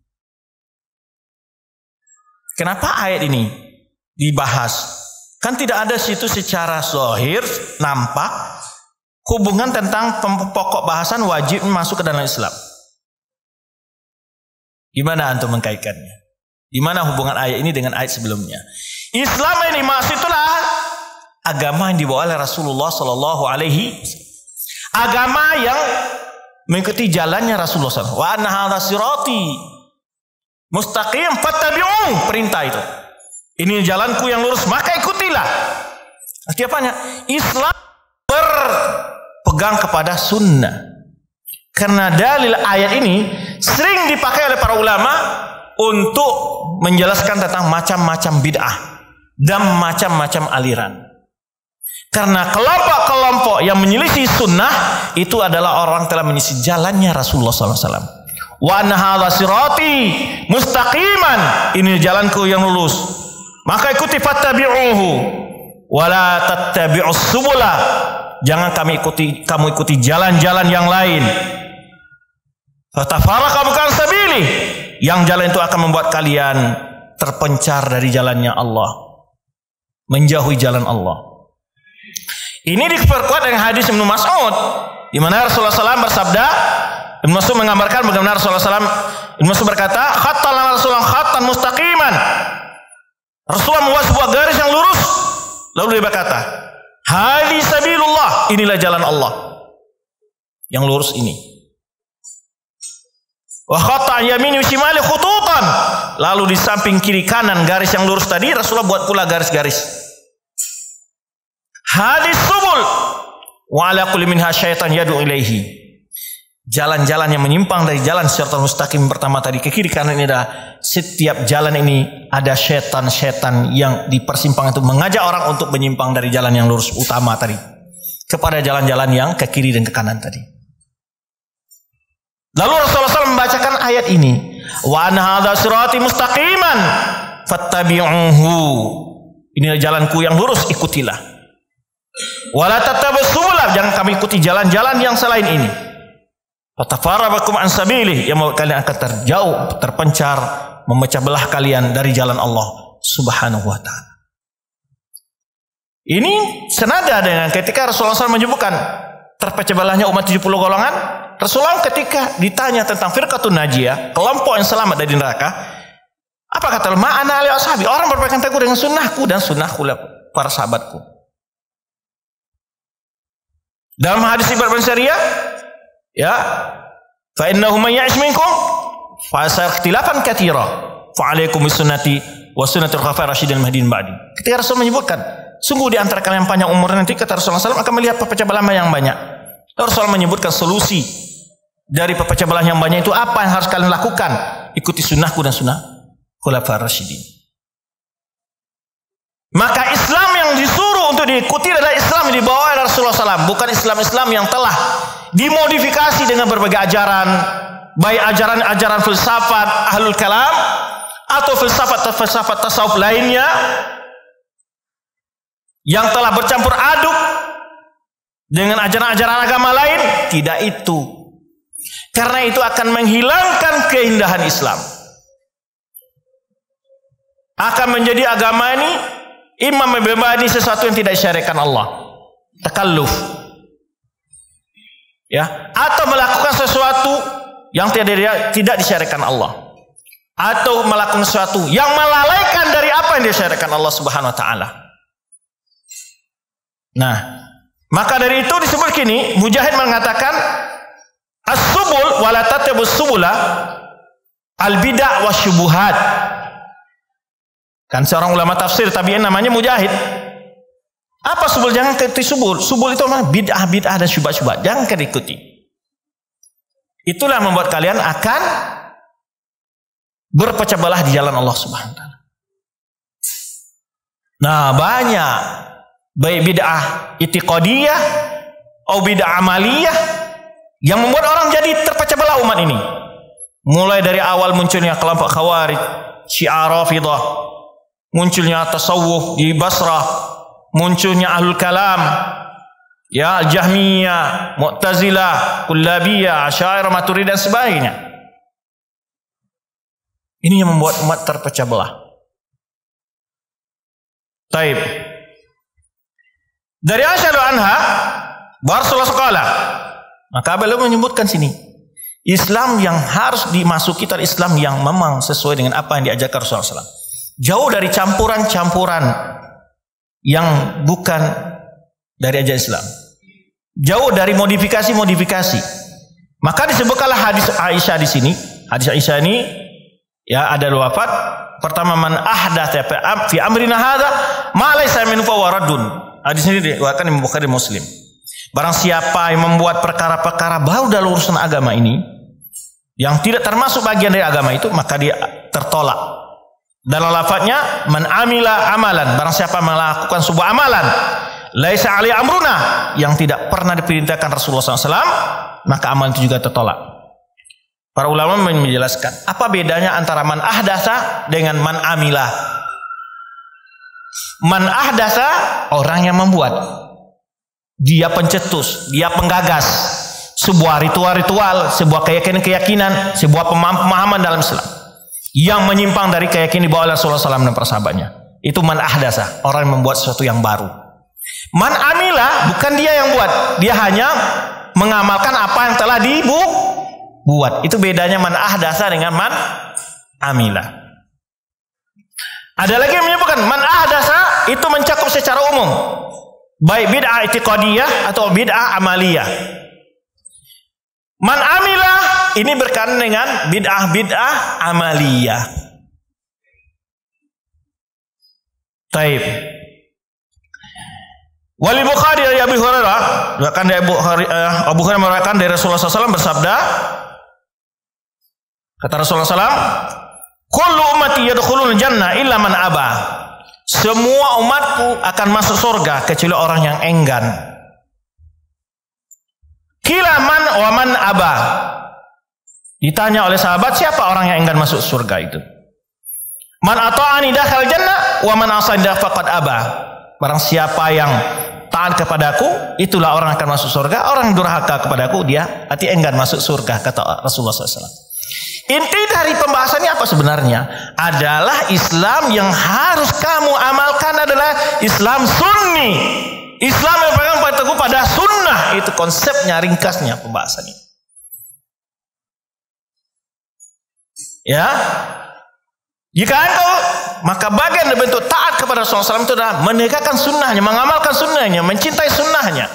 Kenapa ayat ini dibahas? Kan tidak ada situ secara zahir nampak hubungan tentang pokok bahasan wajib masuk ke dalam Islam. Gimana antum mengkaitkannya? Gimana hubungan ayat ini dengan ayat sebelumnya? Islam ini maksudnya agama yang dibawa oleh Rasulullah Sallallahu Alaihi Wasallam. Agama yang mengikuti jalannya Rasulullah SAW. Wa anna hadza sirati mustaqim fattabi'uh, perintah itu. Ini jalanku yang lurus, maka ikutilah. Artinya apanya? Islam berpegang kepada sunnah. Karena dalil ayat ini sering dipakai oleh para ulama untuk menjelaskan tentang macam-macam bid'ah dan macam-macam aliran. Karena kelompok-kelompok yang menyelisih sunnah itu adalah orang telah menyelisih jalannya Rasulullah SAW. Wa anna hadza sirati mustaqiman, ini jalanku yang lurus, maka ikuti fattabi'uhu wa la tattabi'us subula, jangan kamu ikuti jalan-jalan yang lain. Fatafarraqa bikum sabili, yang jalan itu akan membuat kalian terpencar dari jalannya Allah, menjauhi jalan Allah. Ini diperkuat dengan hadis Ibnu Mas'ud, di mana Rasulullah SAW bersabda, Ibnu Mas'ud menggambarkan bagaimana Rasulullah SAW, Ibnu Mas'ud berkata, khattana Rasulullah khattan mustaqiman. Rasulullah membuat sebuah garis yang lurus, lalu dia berkata, hadi sabilullah, inilah jalan Allah yang lurus ini. Wa khatta yamini wa shimali khututan, lalu di samping kiri kanan garis yang lurus tadi Rasulullah buat pula garis-garis. Hadis subul wa ala kulli minha syaitan yad'u ilaihi, jalan-jalan yang menyimpang dari jalan siratal mustaqim pertama tadi ke kiri kanan ini adalah setiap jalan ini ada setan-setan yang di persimpangan itu mengajak orang untuk menyimpang dari jalan yang lurus utama tadi kepada jalan-jalan yang ke kiri dan ke kanan tadi. Lalu Rasulullah SAW membacakan ayat ini, wa anna hadza sirati mustaqiman fattabi'uhu, inilah jalanku yang lurus, ikutilah. Wa la tattabi'us subula, jangan kami ikuti jalan-jalan yang selain ini. Fatafarraqa bikum an sabilih, yang membuat kalian akan terjauh, terpencar, memecah belah kalian dari jalan Allah Subhanahu wa taala. Ini senada dengan ketika Rasulullah SAW menyebutkan terpecah belahnya umat 70 golongan. Rasulullah ketika ditanya tentang firqatun najiyah, kelompok yang selamat dari neraka, apa kata ma'ana ali ashabi, orang berpegang teguh dengan sunnahku dan sunnahku para sahabatku. Dalam hadis Ibnu Syariah, ya, fa innahu may ya'ish minkum fa sayaktilafan katsira fa alaikum bisunnati wa sunnatul khulafair rasyidin mahdiyyin ba'di. Ketika Rasul menyebutkan Sungguh di antara kalian panjang umur nanti, kata Rasulullah SAW, akan melihat pepecah belah yang banyak. Rasulullah menyebutkan solusi dari pepecah belah yang banyak itu apa yang harus kalian lakukan. Ikuti sunnahku dan sunnah Khulafaur Rasyidin. Maka Islam yang disuruh untuk diikuti adalah Islam yang dibawa oleh Rasulullah SAW. Bukan Islam-Islam yang telah dimodifikasi dengan berbagai ajaran. Baik ajaran-ajaran filsafat ahlul kalam atau filsafat tasawuf lainnya yang telah bercampur aduk dengan ajaran-ajaran agama lain. Tidak itu. Karena itu akan menghilangkan keindahan Islam. Akan menjadi agama ini imam membebani sesuatu yang tidak disyariatkan Allah. Takalluf. Ya, atau melakukan sesuatu yang tidak disyariatkan Allah. Atau melakukan sesuatu yang melalaikan dari apa yang disyariatkan Allah Subhanahu wa taala. Nah, maka dari itu disebut gini, Mujahid mengatakan as-subul wala tatabus subula al-bid'ah wasyubuhat. Kan seorang ulama tafsir tabi'in namanya Mujahid. Apa subul? Jangan ikuti subul. Subul itu memang bid'ah dan syubhat-syubhat. Jangan ikuti. Itulah membuat kalian akan berpecah belah di jalan Allah Subhanahu wa taala. Nah, banyak baik bid'ah i'tiqadiyah atau bid'ah amaliyah yang membuat orang jadi terpecah belah umat ini. Mulai dari awal munculnya kelompok Khawarij, Syiah Rafidah, munculnya tasawuf di Basrah, munculnya ahlul kalam, ya Jahmiyah, Mu'tazilah, Kullabiyah, Asy'ariyah, Maturidiyah dan sebagainya. Ini yang membuat umat terpecah belah. Taib. Dari Aisyah anha, Rasulullah sekolah. Maka beliau menyebutkan sini, Islam yang harus dimasuki adalah Islam yang memang sesuai dengan apa yang diajarkan Rasulullah SAW. Jauh dari campuran-campuran yang bukan dari ajaran Islam. Jauh dari modifikasi-modifikasi. Maka disebutkanlah hadis Aisyah di sini. Hadis Aisyah ini ya ada dua lafaz. Pertama, man ahdatsa fi amrina hadza ma laysa minhu fa waradun. Hadis ini diriwayatkan Imam Bukhari Muslim. Barang siapa yang membuat perkara-perkara baru dalam urusan agama ini yang tidak termasuk bagian dari agama itu, maka dia tertolak. Dalam lafadznya, man amila amalan, barang siapa melakukan sebuah amalan laisa ali amruna, yang tidak pernah diperintahkan Rasulullah SAW, maka amalan itu juga tertolak. Para ulama menjelaskan apa bedanya antara man ahdatsa dengan man amila. Man ahdatsa orang yang membuat, dia pencetus, dia penggagas sebuah ritual-ritual, sebuah keyakinan-keyakinan, sebuah pemahaman dalam Islam yang menyimpang dari keyakinan dibawa oleh Rasulullah SAW dan para sahabatnya. Itu man ahdatsa, orang yang membuat sesuatu yang baru. Man amila bukan dia yang buat, dia hanya mengamalkan apa yang telah dibuat. Itu bedanya man ahdatsa dengan man amila. Ada lagi yang menyebutkan man ahdatsa itu mencakup secara umum, baik bid'ah i'tiqadiyah atau bid'ah amaliyah. Man amilah ini berkaitan dengan bid'ah amaliyah. Taib. Wali Bukhari dari Abu Hurairah, bahkan dari Abu Hurairah meriwayatkan dari Rasulullah SAW bersabda, kata Rasulullah SAW, kullu ummati yadkhulul jannah illa man aba. Semua umatku akan masuk surga kecuali orang yang enggan. Qila man wa man aba. Ditanya oleh sahabat, siapa orang yang enggan masuk surga itu? Man ata'ani dakhal jannah wa man asani faqad aba. Barang siapa yang taat kepadaku, itulah orang yang akan masuk surga. Orang yang durhaka kepadaku, dia hati enggan masuk surga, kata Rasulullah SAW. Inti dari pembahasannya apa sebenarnya? Adalah Islam yang harus kamu amalkan adalah Islam sunni. Islam yang berpegang teguh pada sunnah. Itu konsepnya, ringkasnya pembahasannya. Ya, jika engkau, maka bagian dari bentuk taat kepada Rasulullah SAW itu adalah menegakkan sunnahnya, mengamalkan sunnahnya, mencintai sunnahnya.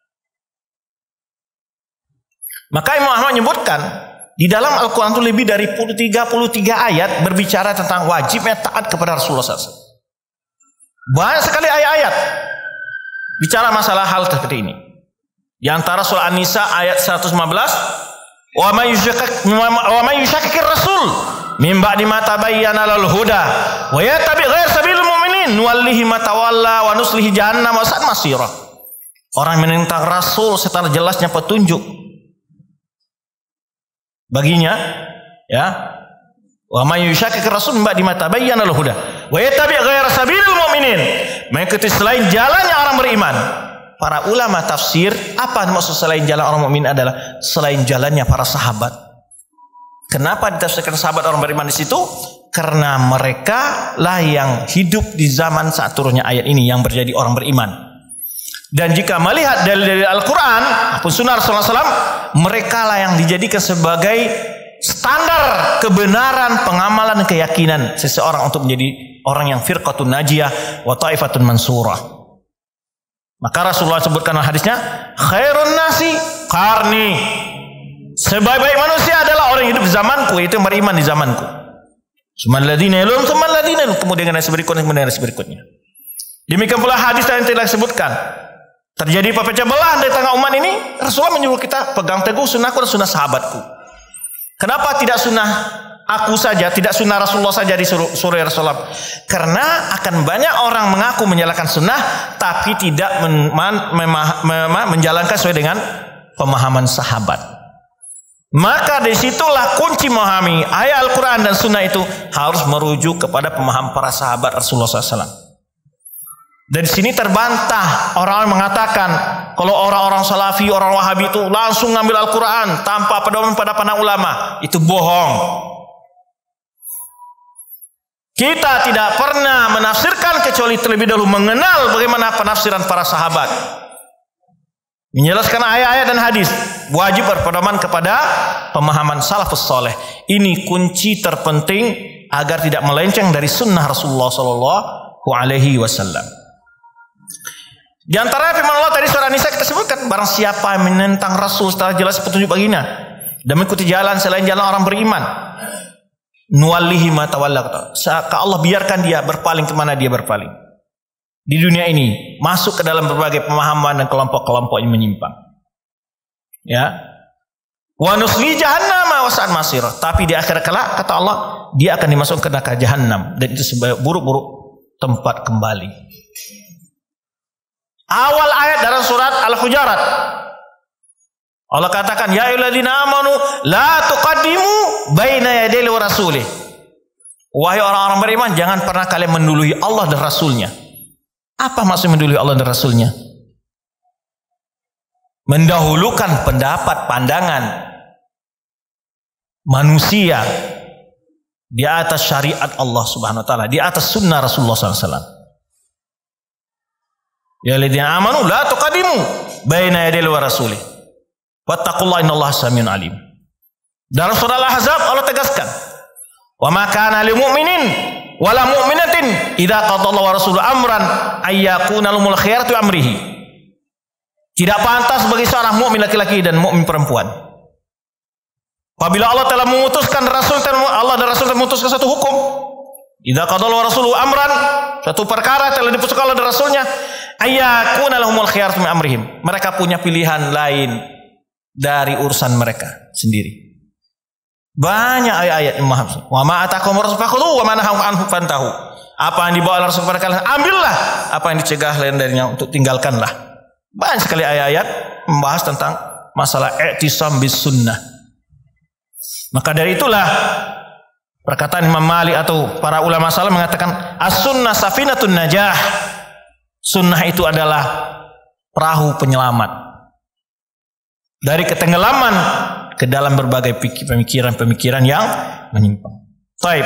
Maka Imam Ahmad menyebutkan di dalam Al-Quran itu lebih dari 33 ayat berbicara tentang wajibnya taat kepada Rasulullah SAW. Banyak sekali ayat-ayat bicara masalah hal seperti ini. Di antara surah An-Nisa ayat 115, wa may yushakkikir rasul min ba'di ma tabayyana lahul huda wa yattabi' ghayra sabilil mu'minin nuwallihi ma tawalla wa nuslihi jahannam wa sa'at masira. Orang yang menentang rasul setelah jelasnya petunjuk baginya, ya. Wa may yushakkikir rasul min ba'di ma tabayyana lahul huda wa yattabi' ghayra sabilil mu'minin, mengikuti selain jalannya orang beriman. Para ulama tafsir, apa maksud selain jalan orang mukmin adalah selain jalannya para sahabat. Kenapa ditafsirkan sahabat orang beriman di situ? Karena mereka lah yang hidup di zaman saat turunnya ayat ini, yang menjadi orang beriman. Dan jika melihat dari Al-Quran maupun Sunnah Rasulullah SAW, mereka lah yang dijadikan sebagai standar kebenaran pengamalan keyakinan seseorang untuk menjadi orang yang firqatun najiyah wa ta'ifatun mansurah. Maka Rasulullah sebutkan hadisnya, khairun nasi qarni. Sebaik-baik manusia adalah orang yang hidup di zamanku, yaitu beriman di zamanku. Tsumalladzina yalum, tsumalladzina yalum, kemudian generasi berikutnya, kemudian generasi berikutnya. Demikian pula hadis yang telah disebutkan. Terjadi pecah belah di tengah umat ini, Rasulullah menyuruh kita pegang teguh sunnahku dan sunnah sahabatku. Kenapa tidak sunnah aku saja, tidak sunnah Rasulullah saja disuruh Rasulullah? Karena akan banyak orang mengaku menjalankan sunnah tapi tidak menjalankan sesuai dengan pemahaman sahabat. Maka disitulah kunci memahami ayat Al-Quran dan sunnah itu harus merujuk kepada pemahaman para sahabat Rasulullah SAW. Dari sini terbantah orang-orang mengatakan kalau orang-orang salafi, orang wahabi itu langsung ngambil Al-Quran tanpa pedoman pada para ulama. Itu bohong. Kita tidak pernah menafsirkan kecuali terlebih dahulu mengenal bagaimana penafsiran para sahabat. Menjelaskan ayat-ayat dan hadis wajib berpedoman kepada pemahaman salafus saleh. Ini kunci terpenting agar tidak melenceng dari sunnah Rasulullah sallallahu alaihi wasallam. Di antara firman Allah tadi surah An-Nisa kita sebutkan, barang siapa yang menentang Rasul setelah jelas petunjuk baginya dan mengikuti jalan selain jalan orang beriman, nuwallihi ma tawalla, Allah biarkan dia berpaling kemana dia berpaling. Di dunia ini masuk ke dalam berbagai pemahaman dan kelompok-kelompok yang menyimpang. Ya. Wa nusli jahannam wa sa'at masir. Tapi di akhir kelak kata Allah, dia akan dimasukkan ke neraka jahannam dan itu seburuk-buruk tempat kembali. Awal ayat dalam surat Al-Hujurat, Allah katakan, ya ayyuhalladzina amanu la tuqaddimu baina yaday rasulih. Wahai orang-orang beriman, jangan pernah kalian mendului Allah dan Rasulnya. Apa maksud mendului Allah dan Rasulnya? Mendahulukan pendapat, pandangan manusia di atas syariat Allah Subhanahu wa taala, di atas sunnah Rasulullah SAW. Ya alladzina amanu la tuqaddimu baina yaday rasulih wattaqullaha innallaha samiun alim. Dalam surah Al-Ahzab Allah tegaskan, wa ma kana lil mu'minin wala mu'minatin idza qadallahu wa rasuluhu amran ay yakuna lahumul khiyaratu amrihi. Tidak pantas bagi seorang mukmin laki-laki dan mukmin perempuan apabila Allah telah memutuskan Allah dan Rasul telah memutuskan satu hukum, idza qadallahu wa rasuluhu amran, satu perkara telah diputuskan Allah dan Rasulnya, ayyakuna lahumul khiyaratu min amrihim, mereka punya pilihan lain dari urusan mereka sendiri. Banyak ayat-ayat yang maha. Wa ma atakum rasul fakhudhu wa ma nahakum anhu fantahu. Apa yang dibawa Rasul kepada kalian ambillah, apa yang dicegah kalian darinya untuk tinggalkanlah. Banyak sekali ayat-ayat membahas tentang masalah i'tisam bis sunnah. Maka dari itulah perkataan Imam Malik atau para ulama salaf mengatakan as-sunnah safinatun najah. Sunnah itu adalah perahu penyelamat dari ketenggelaman ke dalam berbagai pemikiran-pemikiran yang menyimpang. Baik.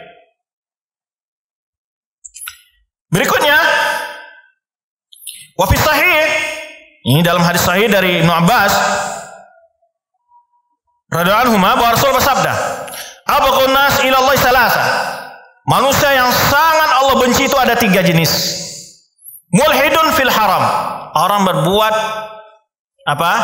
Berikutnya, wa fi sahih, ini dalam hadis sahih dari Ibnu Abbas radhiyallahu anhu bahwa Rasul bersabda, abghun nas ila Allah salasa. Manusia yang sangat Allah benci itu ada 3 jenis. Mulhidun fil haram, orang berbuat apa?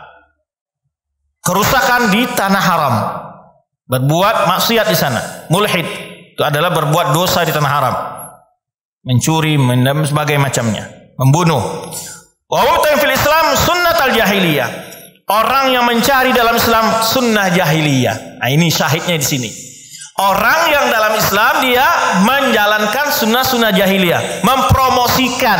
Kerusakan di tanah haram, berbuat maksiat di sana. Mulhid itu adalah berbuat dosa di tanah haram. mencuri, dan sebagainya macamnya, membunuh. Wa mubtaghin fil Islam sunnatal jahiliyah. Orang yang mencari dalam Islam sunnah jahiliyah. Nah, ini syahidnya di sini. Orang yang dalam Islam dia menjalankan sunnah-sunnah jahiliyah, mempromosikan.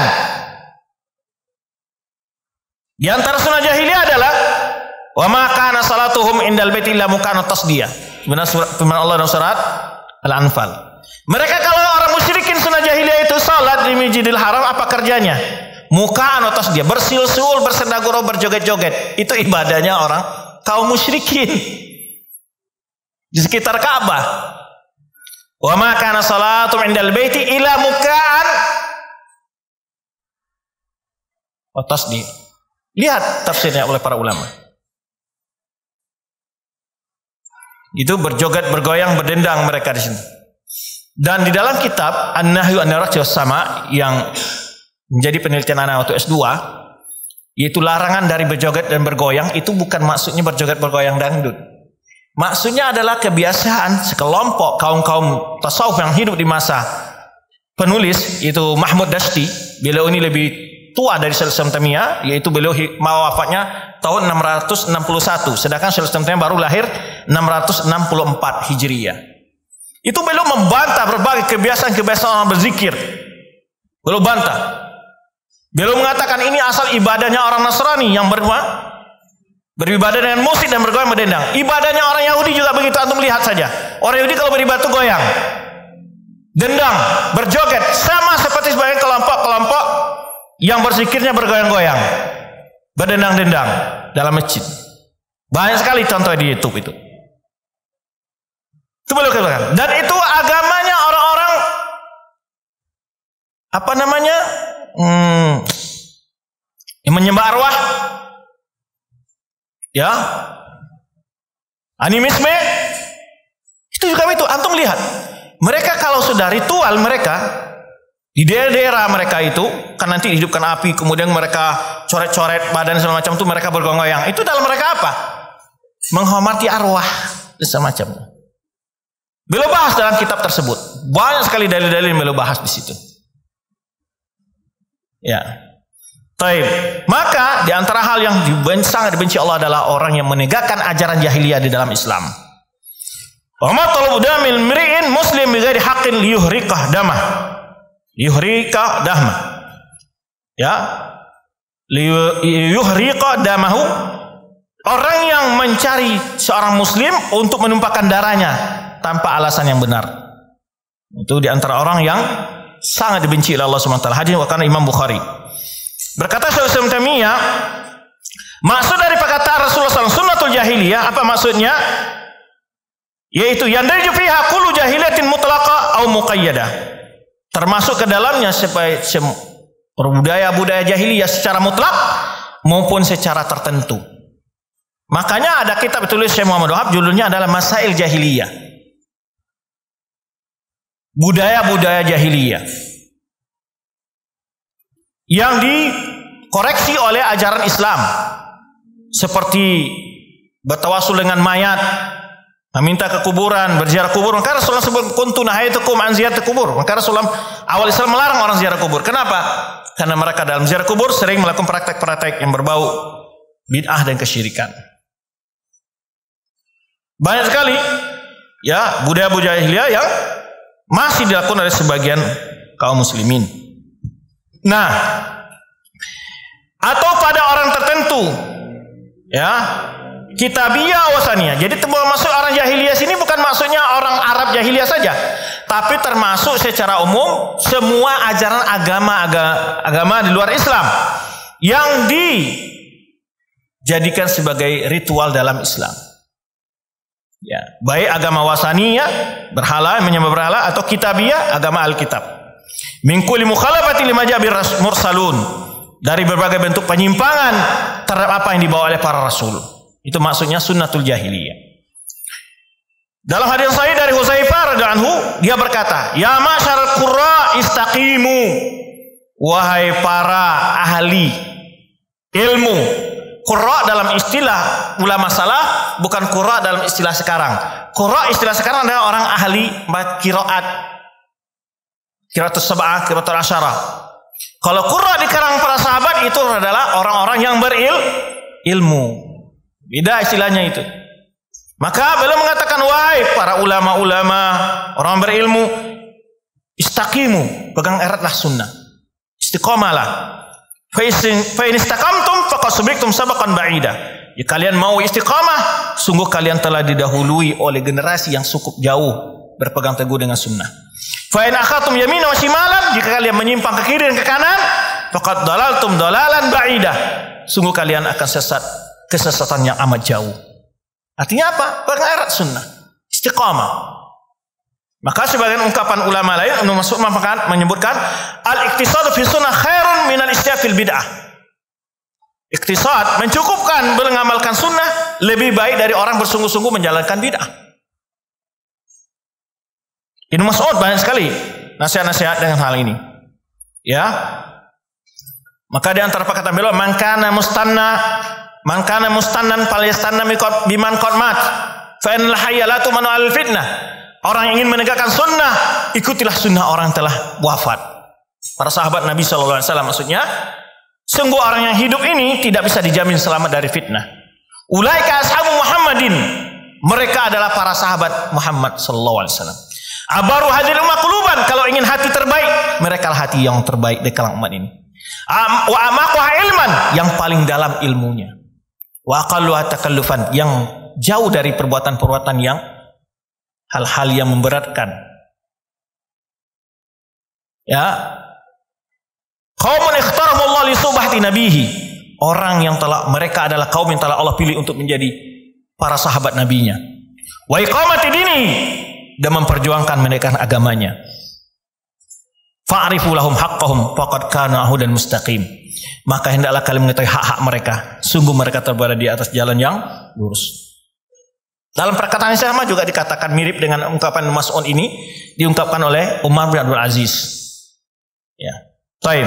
Di antara sunnah jahiliyah adalah wa ma kana salatuhum indal baiti illa mukana tasdiyah. Benar firman Allah dalam surat Al-Anfal. Mereka kalau orang musyrikin sunnah jahiliyah itu salat di Masjidil Haram, apa kerjanya? Mukaan atas dia, bersiul-siul, bersendaguro, berjoget-joget. Itu ibadahnya orang kaum musyrikin di sekitar Ka'bah. Wa ma kana salatum indal baiti illa mukaan atas dia. Lihat tafsirnya oleh para ulama. Itu berjoget, bergoyang, berdendang mereka di sini. Dan di dalam kitab An-Nahyu an-Naraj sama yang menjadi penelitian anak waktu S2, yaitu larangan dari berjoget dan bergoyang, itu bukan maksudnya berjoget bergoyang dangdut. Maksudnya adalah kebiasaan sekelompok kaum-kaum tasawuf yang hidup di masa penulis, itu Mahmud Dashti. Beliau ini lebih tua dari Syekh Islam Taimiyah, yaitu beliau wafatnya tahun 661, sedangkan Syekh Islam Taimiyah baru lahir 664 Hijriyah. Itu beliau membantah berbagai kebiasaan-kebiasaan orang berzikir. Beliau bantah. Beliau mengatakan ini asal ibadahnya orang Nasrani yang beribadah dengan musik dan bergoyang berdendang. Ibadahnya orang Yahudi juga begitu, antum lihat saja. Orang Yahudi kalau beribadah itu goyang, dendang, berjoget, sama seperti sebagian kelompok-kelompok yang berzikirnya bergoyang-goyang, berdendang-dendang dalam masjid. Banyak sekali contoh di YouTube itu. Itu beliau katakan. Dan itu agamanya orang-orang apa namanya? Yang menyembah arwah, ya, animisme, itu juga itu. Antum lihat, mereka kalau sudah ritual mereka di daerah-daerah mereka itu, kan nanti dihidupkan api, kemudian mereka coret-coret badan segala macam itu, mereka bergoyang-goyang. Itu dalam mereka apa? Menghormati arwah dan semacamnya. Beliau bahas dalam kitab tersebut. Banyak sekali dalil-dalil yang beliau bahas di situ. Ya, taib. Maka di antara hal yang sangat dibenci Allah adalah orang yang menegakkan ajaran jahiliyah di dalam Islam. Wa ma talabu damil mri'in muslim bi ghairi haqqin liyuhriqah damah. Liyuhriqa dahmah. Ya. Liyuhriqa damahu. Orang yang mencari seorang muslim untuk menumpahkan darahnya tanpa alasan yang benar. Itu di antara orang yang sangat dibenci oleh Allah SWT. Hadirin wa kana Imam Bukhari. Berkata Syekh Islam Taimiyah, maksud dari perkataan Rasulullah SAW sunnatul jahiliyah, apa maksudnya? Yaitu yandarju fiha kullu jahilatin mutlaqa au muqayyadah. Termasuk ke dalamnya budaya-budaya jahiliyah secara mutlak maupun secara tertentu. Makanya ada kitab ditulis Syekh Muhammad Wahab, judulnya adalah Masail Jahiliyah. Budaya-budaya jahiliyah yang dikoreksi oleh ajaran Islam, seperti bertawasul dengan mayat, meminta ke kuburan, berziarah kubur. Maka Rasulullah sebut kuntu nahaitukum an ziyaratil kubur. Maka Rasulullah awal Islam melarang orang ziarah kubur. Kenapa? Karena mereka dalam ziarah kubur sering melakukan praktek-praktek yang berbau bid'ah dan kesyirikan. Banyak sekali ya budaya-budaya jahiliyah yang masih dilakukan oleh sebagian kaum muslimin. Nah, atau pada orang tertentu, ya, kitabiyah wasaniyah. Jadi termasuk orang jahiliyah sini bukan maksudnya orang Arab jahiliyah saja, tapi termasuk secara umum semua ajaran agama di luar Islam yang dijadikan sebagai ritual dalam Islam. Ya, baik agama wasaniyah, berhala, menyembah berhala, atau kitabiyah, agama Alkitab. Min kulli mukhalafati lima jabir mursalun, dari berbagai bentuk penyimpangan terhadap apa yang dibawa oleh para rasul. Itu maksudnya sunnatul jahiliyah. Dalam hadis sahih dari Hudzaifah radhiyallahu anhu, dia berkata, "Ya ma'syaral qurra istaqimu." Wahai para ahli ilmu. Qurra dalam istilah ulama salaf, bukan qurra dalam istilah sekarang. Qurra istilah sekarang adalah orang ahli qiraat. qiraatus sab'ah, qiraatul asyarah. Kalau qurra di kalangan para sahabat itu adalah orang-orang yang berilmu. Beda istilahnya itu. Maka beliau mengatakan, wahai para ulama-ulama, orang berilmu, istaqimu, pegang eratlah sunnah. Istiqamalah. Fa in istaqamtum faqad subiktum sabaqan ba'ida. Jika kalian mau istiqamah, sungguh kalian telah didahului oleh generasi yang cukup jauh berpegang teguh dengan sunnah. Fa in akhatum yamina wa shimalan, jika kalian menyimpang ke kiri dan ke kanan, faqad dalaltum dalalan ba'ida. Sungguh kalian akan sesat kesesatan yang amat jauh. Artinya apa? Pegang erat sunnah, istiqamah. Maka sebagian ungkapan ulama lain menyebutkan al-iqtisad fi sunnah khairun min al-ijtihad fil bid'ah. Iqtisad mencukupkan mengamalkan sunnah lebih baik dari orang bersungguh-sungguh menjalankan bid'ah. Ibnu Mas'ud banyak sekali nasihat-nasihat dengan hal ini. Ya. Maka di antara perkataan beliau, man kana mustannan falyastanna biman qad mat fa in lahayya la tumanu al fitnah. Orang yang ingin menegakkan sunnah, ikutilah sunnah orang yang telah wafat. Para sahabat Nabi SAW maksudnya, sungguh orang yang hidup ini tidak bisa dijamin selamat dari fitnah. Ulaika ashabu Muhammadin, mereka adalah para sahabat Muhammad SAW. Abaru hadil ummah quluban, kalau ingin hati terbaik, mereka lah hati yang terbaik di kalangan umat ini. Wa amaquha ilman, yang paling dalam ilmunya. Wa aqalluha takallufan, yang jauh dari perbuatan-perbuatan yang hal-hal yang memberatkan. Ya. Qaumun ikhtarahumullah li subhati nabihi, orang yang mereka adalah kaum yang telah Allah pilih untuk menjadi para sahabat nabinya. Wa iqamati dini, dan memperjuangkan menegakkan agamanya. Fa'rifu lahum haqqahum faqad kana hudan mustaqim. Maka hendaklah kalian mengetahui hak-hak mereka, sungguh mereka berada di atas jalan yang lurus. Dalam perkataan yang sama juga dikatakan mirip dengan ungkapan Mas'ud ini, diungkapkan oleh Umar bin Abdul Aziz. Ya. Taib.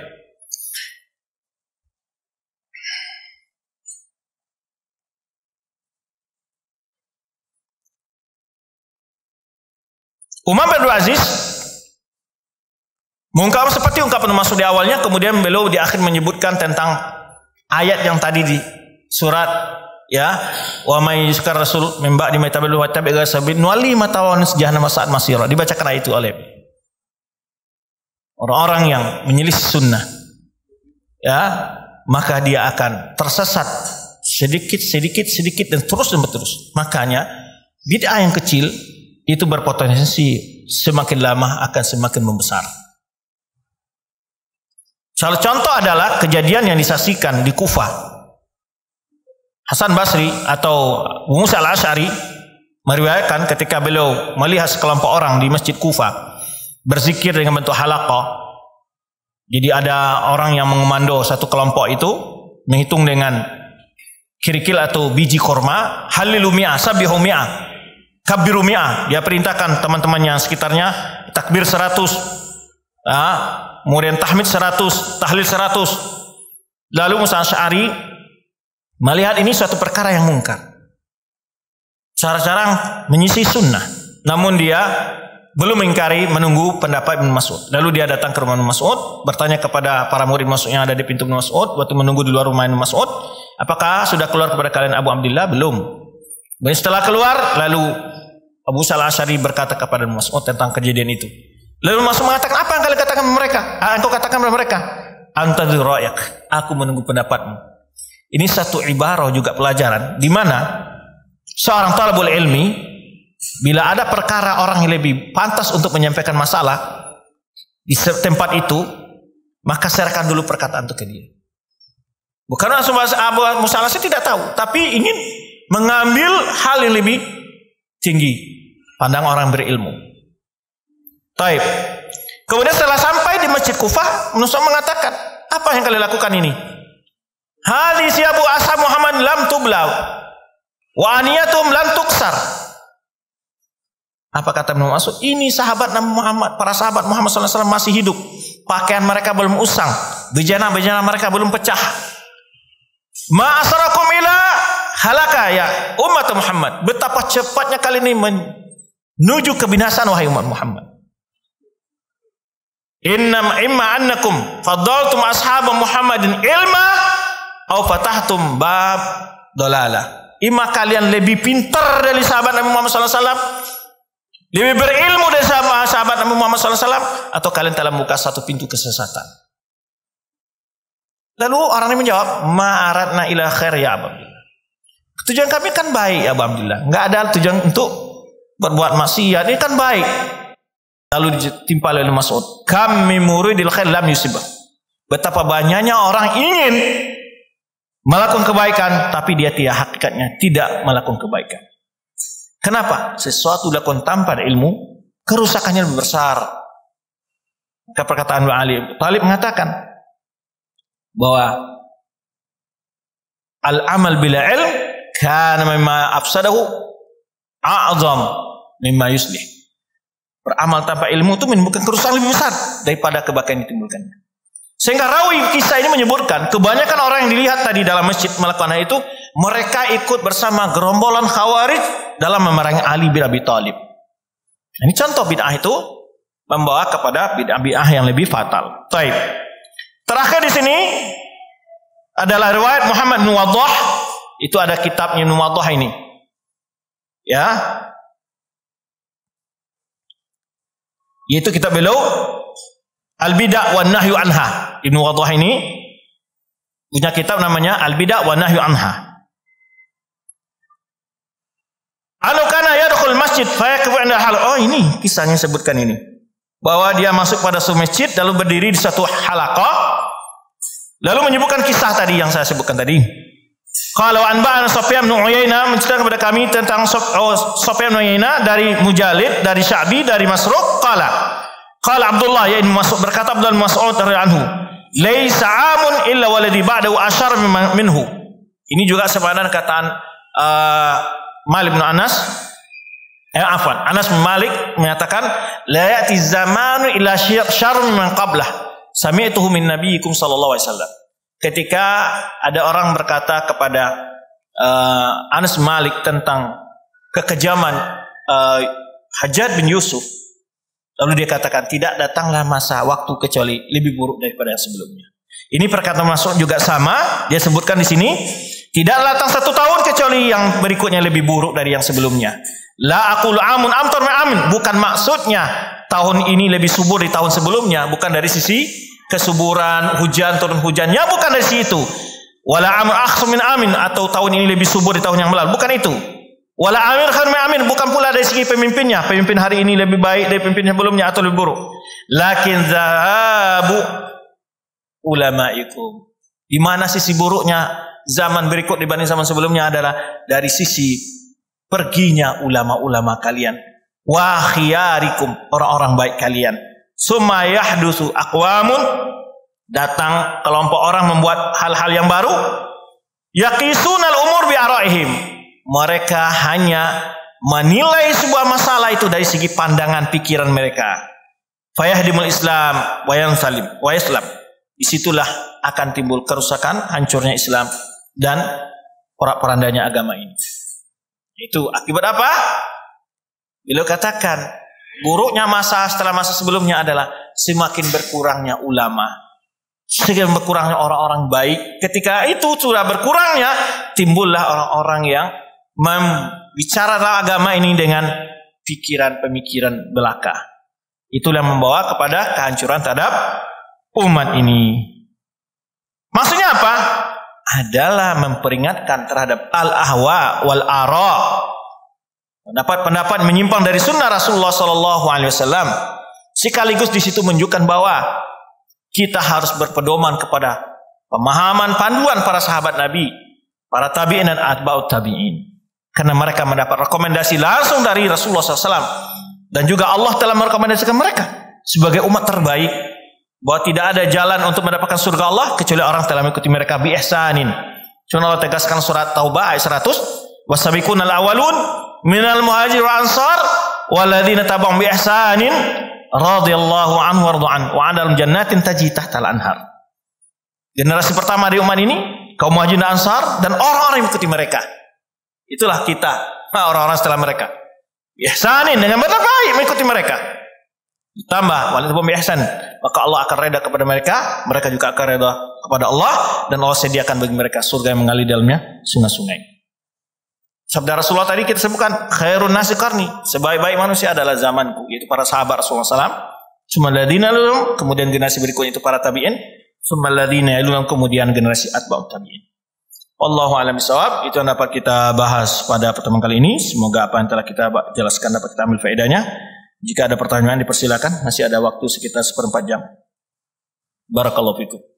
Umar bin Abdul Aziz mengungkapkan seperti ungkapan Mas'ud di awalnya, kemudian beliau di akhir menyebutkan tentang ayat yang tadi di surat, ya, wa may yuskar rasul min ba'di ma tabalu wa tabi'a sabil nuwalli ma tawanis jahannam sa'at masira. Dibacakan ayat itu oleh orang-orang yang menyelisih sunnah, ya, maka dia akan tersesat sedikit dan terus dan berterus. Makanya bid'ah yang kecil itu berpotensi semakin lama akan semakin membesar. Salah contoh adalah kejadian yang disaksikan di Kufah. Hasan Basri atau Abu Musa al-Asy'ari meriwayatkan ketika beliau melihat sekelompok orang di Masjid Kufah berzikir dengan bentuk halaqah. Jadi ada orang yang mengomando satu kelompok itu menghitung dengan kirikil atau biji korma, halilu mi'ah, sabihu mi'ah, kabbiru mi'ah. Dia perintahkan teman-temannya sekitarnya takbir 100. Kemudian tahmid 100, tahlil 100. Lalu Musa al-Asy'ari melihat ini suatu perkara yang mungkar, cara-cara menyisih sunnah, namun dia belum mengingkari, menunggu pendapat Ibnu Mas'ud. Lalu dia datang ke rumah Ibnu Mas'ud, bertanya kepada para murid Mas'ud yang ada di pintu Ibnu Mas'ud waktu menunggu di luar rumah Ibnu Mas'ud, apakah sudah keluar kepada kalian Abu Abdillah? Belum. Dan setelah keluar, lalu Abu Musa al-Asy'ari berkata kepada Ibnu Mas'ud tentang kejadian itu. Lalu Ibnu Mas'ud mengatakan, apa yang kalian katakan kepada mereka? Engkau katakan kepada mereka, antadzi ra'yak, aku menunggu pendapatmu. Ini satu ibarah juga pelajaran di mana seorang talibul ilmi bila ada perkara orang yang lebih pantas untuk menyampaikan masalah di tempat itu, maka serahkan dulu perkataan itu ke dia. Bukan langsung Abu Musa al-Asy'ari tidak tahu, tapi ingin mengambil hal yang lebih tinggi, pandang orang berilmu. Taib. Kemudian setelah sampai di Masjid Kufah, Musa mengatakan, apa yang kalian lakukan ini? Hadis Abu Ashab Muhammad lam tublaw wa aniyatum lam tuksar. Apa kata Ibnu Mas'ud? Ini sahabat Nabi Muhammad, para sahabat Muhammad SAW masih hidup. Pakaian mereka belum usang, bejana-bejana mereka belum pecah. Ma asrakum ila halaka ya umat Muhammad. Betapa cepatnya kali ini menuju kebinasaan wahai umat Muhammad. imma annakum faddaltum ashab Muhammadin ilma aw fatahtum bab dalalah. Imma kalian lebih pintar dari sahabat Nabi Muhammad SAW, lebih berilmu dari sahabat Nabi Muhammad SAW, atau kalian telah membuka satu pintu kesesatan. Lalu orang ini menjawab, ma'aratna ila khair ya Abu Abdillah. Tujuan kami kan baik ya Abu Abdillah. Enggak ada tujuan untuk berbuat maksiat, ini kan baik. Lalu ditimpa oleh Mas'ud, kami muridil khair lam yusibah. Betapa banyaknya orang ingin melakukan kebaikan, tapi dia hakikatnya tidak melakukan kebaikan. Kenapa? Sesuatu dilakukan tanpa ilmu, kerusakannya lebih besar. Maka perkataan Ali Talib mengatakan bahwa al-amal bila ilm kana mimma afsadahu a'zam mimma yuslih. Beramal tanpa ilmu itu menimbulkan kerusakan lebih besar daripada kebaikan yang ditimbulkannya. Sehingga rawi kisah ini menyebutkan kebanyakan orang yang dilihat tadi dalam masjid melakukan hal itu, mereka ikut bersama gerombolan Khawarij dalam memerangi Ali bin Abi Thalib. Ini contoh bid'ah itu membawa kepada bid'ah yang lebih fatal. Baik. Terakhir di sini adalah riwayat Muhammad bin Waddah. Itu ada kitabnya Ibnu Waddah ini. Ya. Yaitu kitab beliau Al-Bid'ah wan Nahyu Anha. Ibnu Waddah ini punya kitab namanya Al-Bid'ah wan Nahyu Anha. Anu kana yadkhul masjid fa yakfu 'inda hal. Oh, ini kisahnya sebutkan ini. Bahwa dia masuk pada suatu masjid lalu berdiri di satu halaqah. Lalu menyebutkan kisah tadi yang saya sebutkan tadi. Kalau anba'ana Sufyan bin Uyainah menceritakan kepada kami tentang Sufyan bin Uyainah dari Mujalid, dari Sya'bi, dari Masruq, qala Abdullah ya Mas'ud, berkata Abdullah bin Mas'ud radhiyallahu anhu, laisa 'amun illa waladi ba'dahu ashar minhu. Ini juga sepadan kataan Malik bin Anas. Anas bin Malik menyatakan la ya'ti zamanu illa syarr min qablah. Sami'tuhu min nabiyikum sallallahu alaihi wasallam. Ketika ada orang berkata kepada Anas bin Malik tentang kekejaman Hajjaj bin Yusuf, lalu dia katakan tidak datanglah masa waktu kecuali lebih buruk daripada yang sebelumnya. Ini perkataan Mas'ud juga sama, dia sebutkan di sini, tidak datang 1 tahun kecuali yang berikutnya lebih buruk dari yang sebelumnya. La aqulu amun amtar amin, bukan maksudnya tahun ini lebih subur dari tahun sebelumnya, bukan dari sisi kesuburan hujan turun hujannya, bukan dari situ. Wala amr akhsar min amin, atau tahun ini lebih subur dari tahun yang lalu, bukan itu. Wala amir khair min amin, bukan pula dari segi pemimpinnya, pemimpin hari ini lebih baik dari pemimpin sebelumnya atau lebih buruk. Lakin zahabu ulamaikum, di mana sisi buruknya zaman berikut dibanding zaman sebelumnya adalah dari sisi perginya ulama-ulama kalian, wa khiyarikum, orang-orang baik kalian. Summa yahdusu aqwamun, datang kelompok orang membuat hal-hal yang baru, yaqisunal umur bi araihim, mereka hanya menilai sebuah masalah itu dari segi pandangan pikiran mereka. Fayahdimul Islam wa yansalim wa yaslam, disitulah akan timbul kerusakan, hancurnya Islam dan porak-porandanya agama ini. Itu akibat apa? Beliau katakan buruknya masa setelah masa sebelumnya adalah semakin berkurangnya ulama, semakin berkurangnya orang-orang baik. Ketika itu sudah berkurangnya, timbullah orang-orang yang membicarakan agama ini dengan pikiran-pemikiran belaka. Itulah yang membawa kepada kehancuran terhadap umat ini. Maksudnya apa? Adalah memperingatkan terhadap al-ahwa wal ara, pendapat-pendapat menyimpang dari sunnah Rasulullah sallallahu alaihi wasallam. Sekaligus di situ menunjukkan bahwa kita harus berpedoman kepada pemahaman panduan para sahabat Nabi, para tabi'in dan atba'ut tabi'in. Karena mereka mendapat rekomendasi langsung dari Rasulullah SAW, dan juga Allah telah merekomendasikan mereka sebagai umat terbaik, bahwa tidak ada jalan untuk mendapatkan surga Allah kecuali orang telah mengikuti mereka bi ihsanin. Cuma Allah tegaskan surat Taubah ayat 100, wasabiqunal awwalun minal muhajir wa ansar walladzina tabi'uhum bi ihsanin radhiyallahu anhu warḍan wa 'adalum jannatin tajri tahtal anhar. Generasi pertama di umat ini kaum muhajirin dan ansar, dan orang-orang yang mengikuti mereka. Itulah kita, orang-orang setelah mereka. Ihsanin, dengan benar baik mengikuti mereka. Ditambah walaupun ihsan, maka Allah akan reda kepada mereka, mereka juga akan reda kepada Allah, dan Allah sediakan bagi mereka surga yang mengalir dalamnya sungai-sungai. Sabda Rasulullah tadi kita sebutkan, khairun nasi qarni, sebaik-baik manusia adalah zamanku, yaitu para sahabat Rasulullah SAW. Tsummal ladzina yalunhum, kemudian generasi berikutnya itu para tabi'in. Tsummal ladzina yalunhum, kemudian generasi atba'ut tabi'in. Wallahu a'lam bishawab. Itu yang dapat kita bahas pada pertemuan kali ini. Semoga apa yang telah kita jelaskan dapat kita ambil faedahnya. Jika ada pertanyaan dipersilakan, masih ada waktu sekitar 1/4 jam. Barakallahu fikum.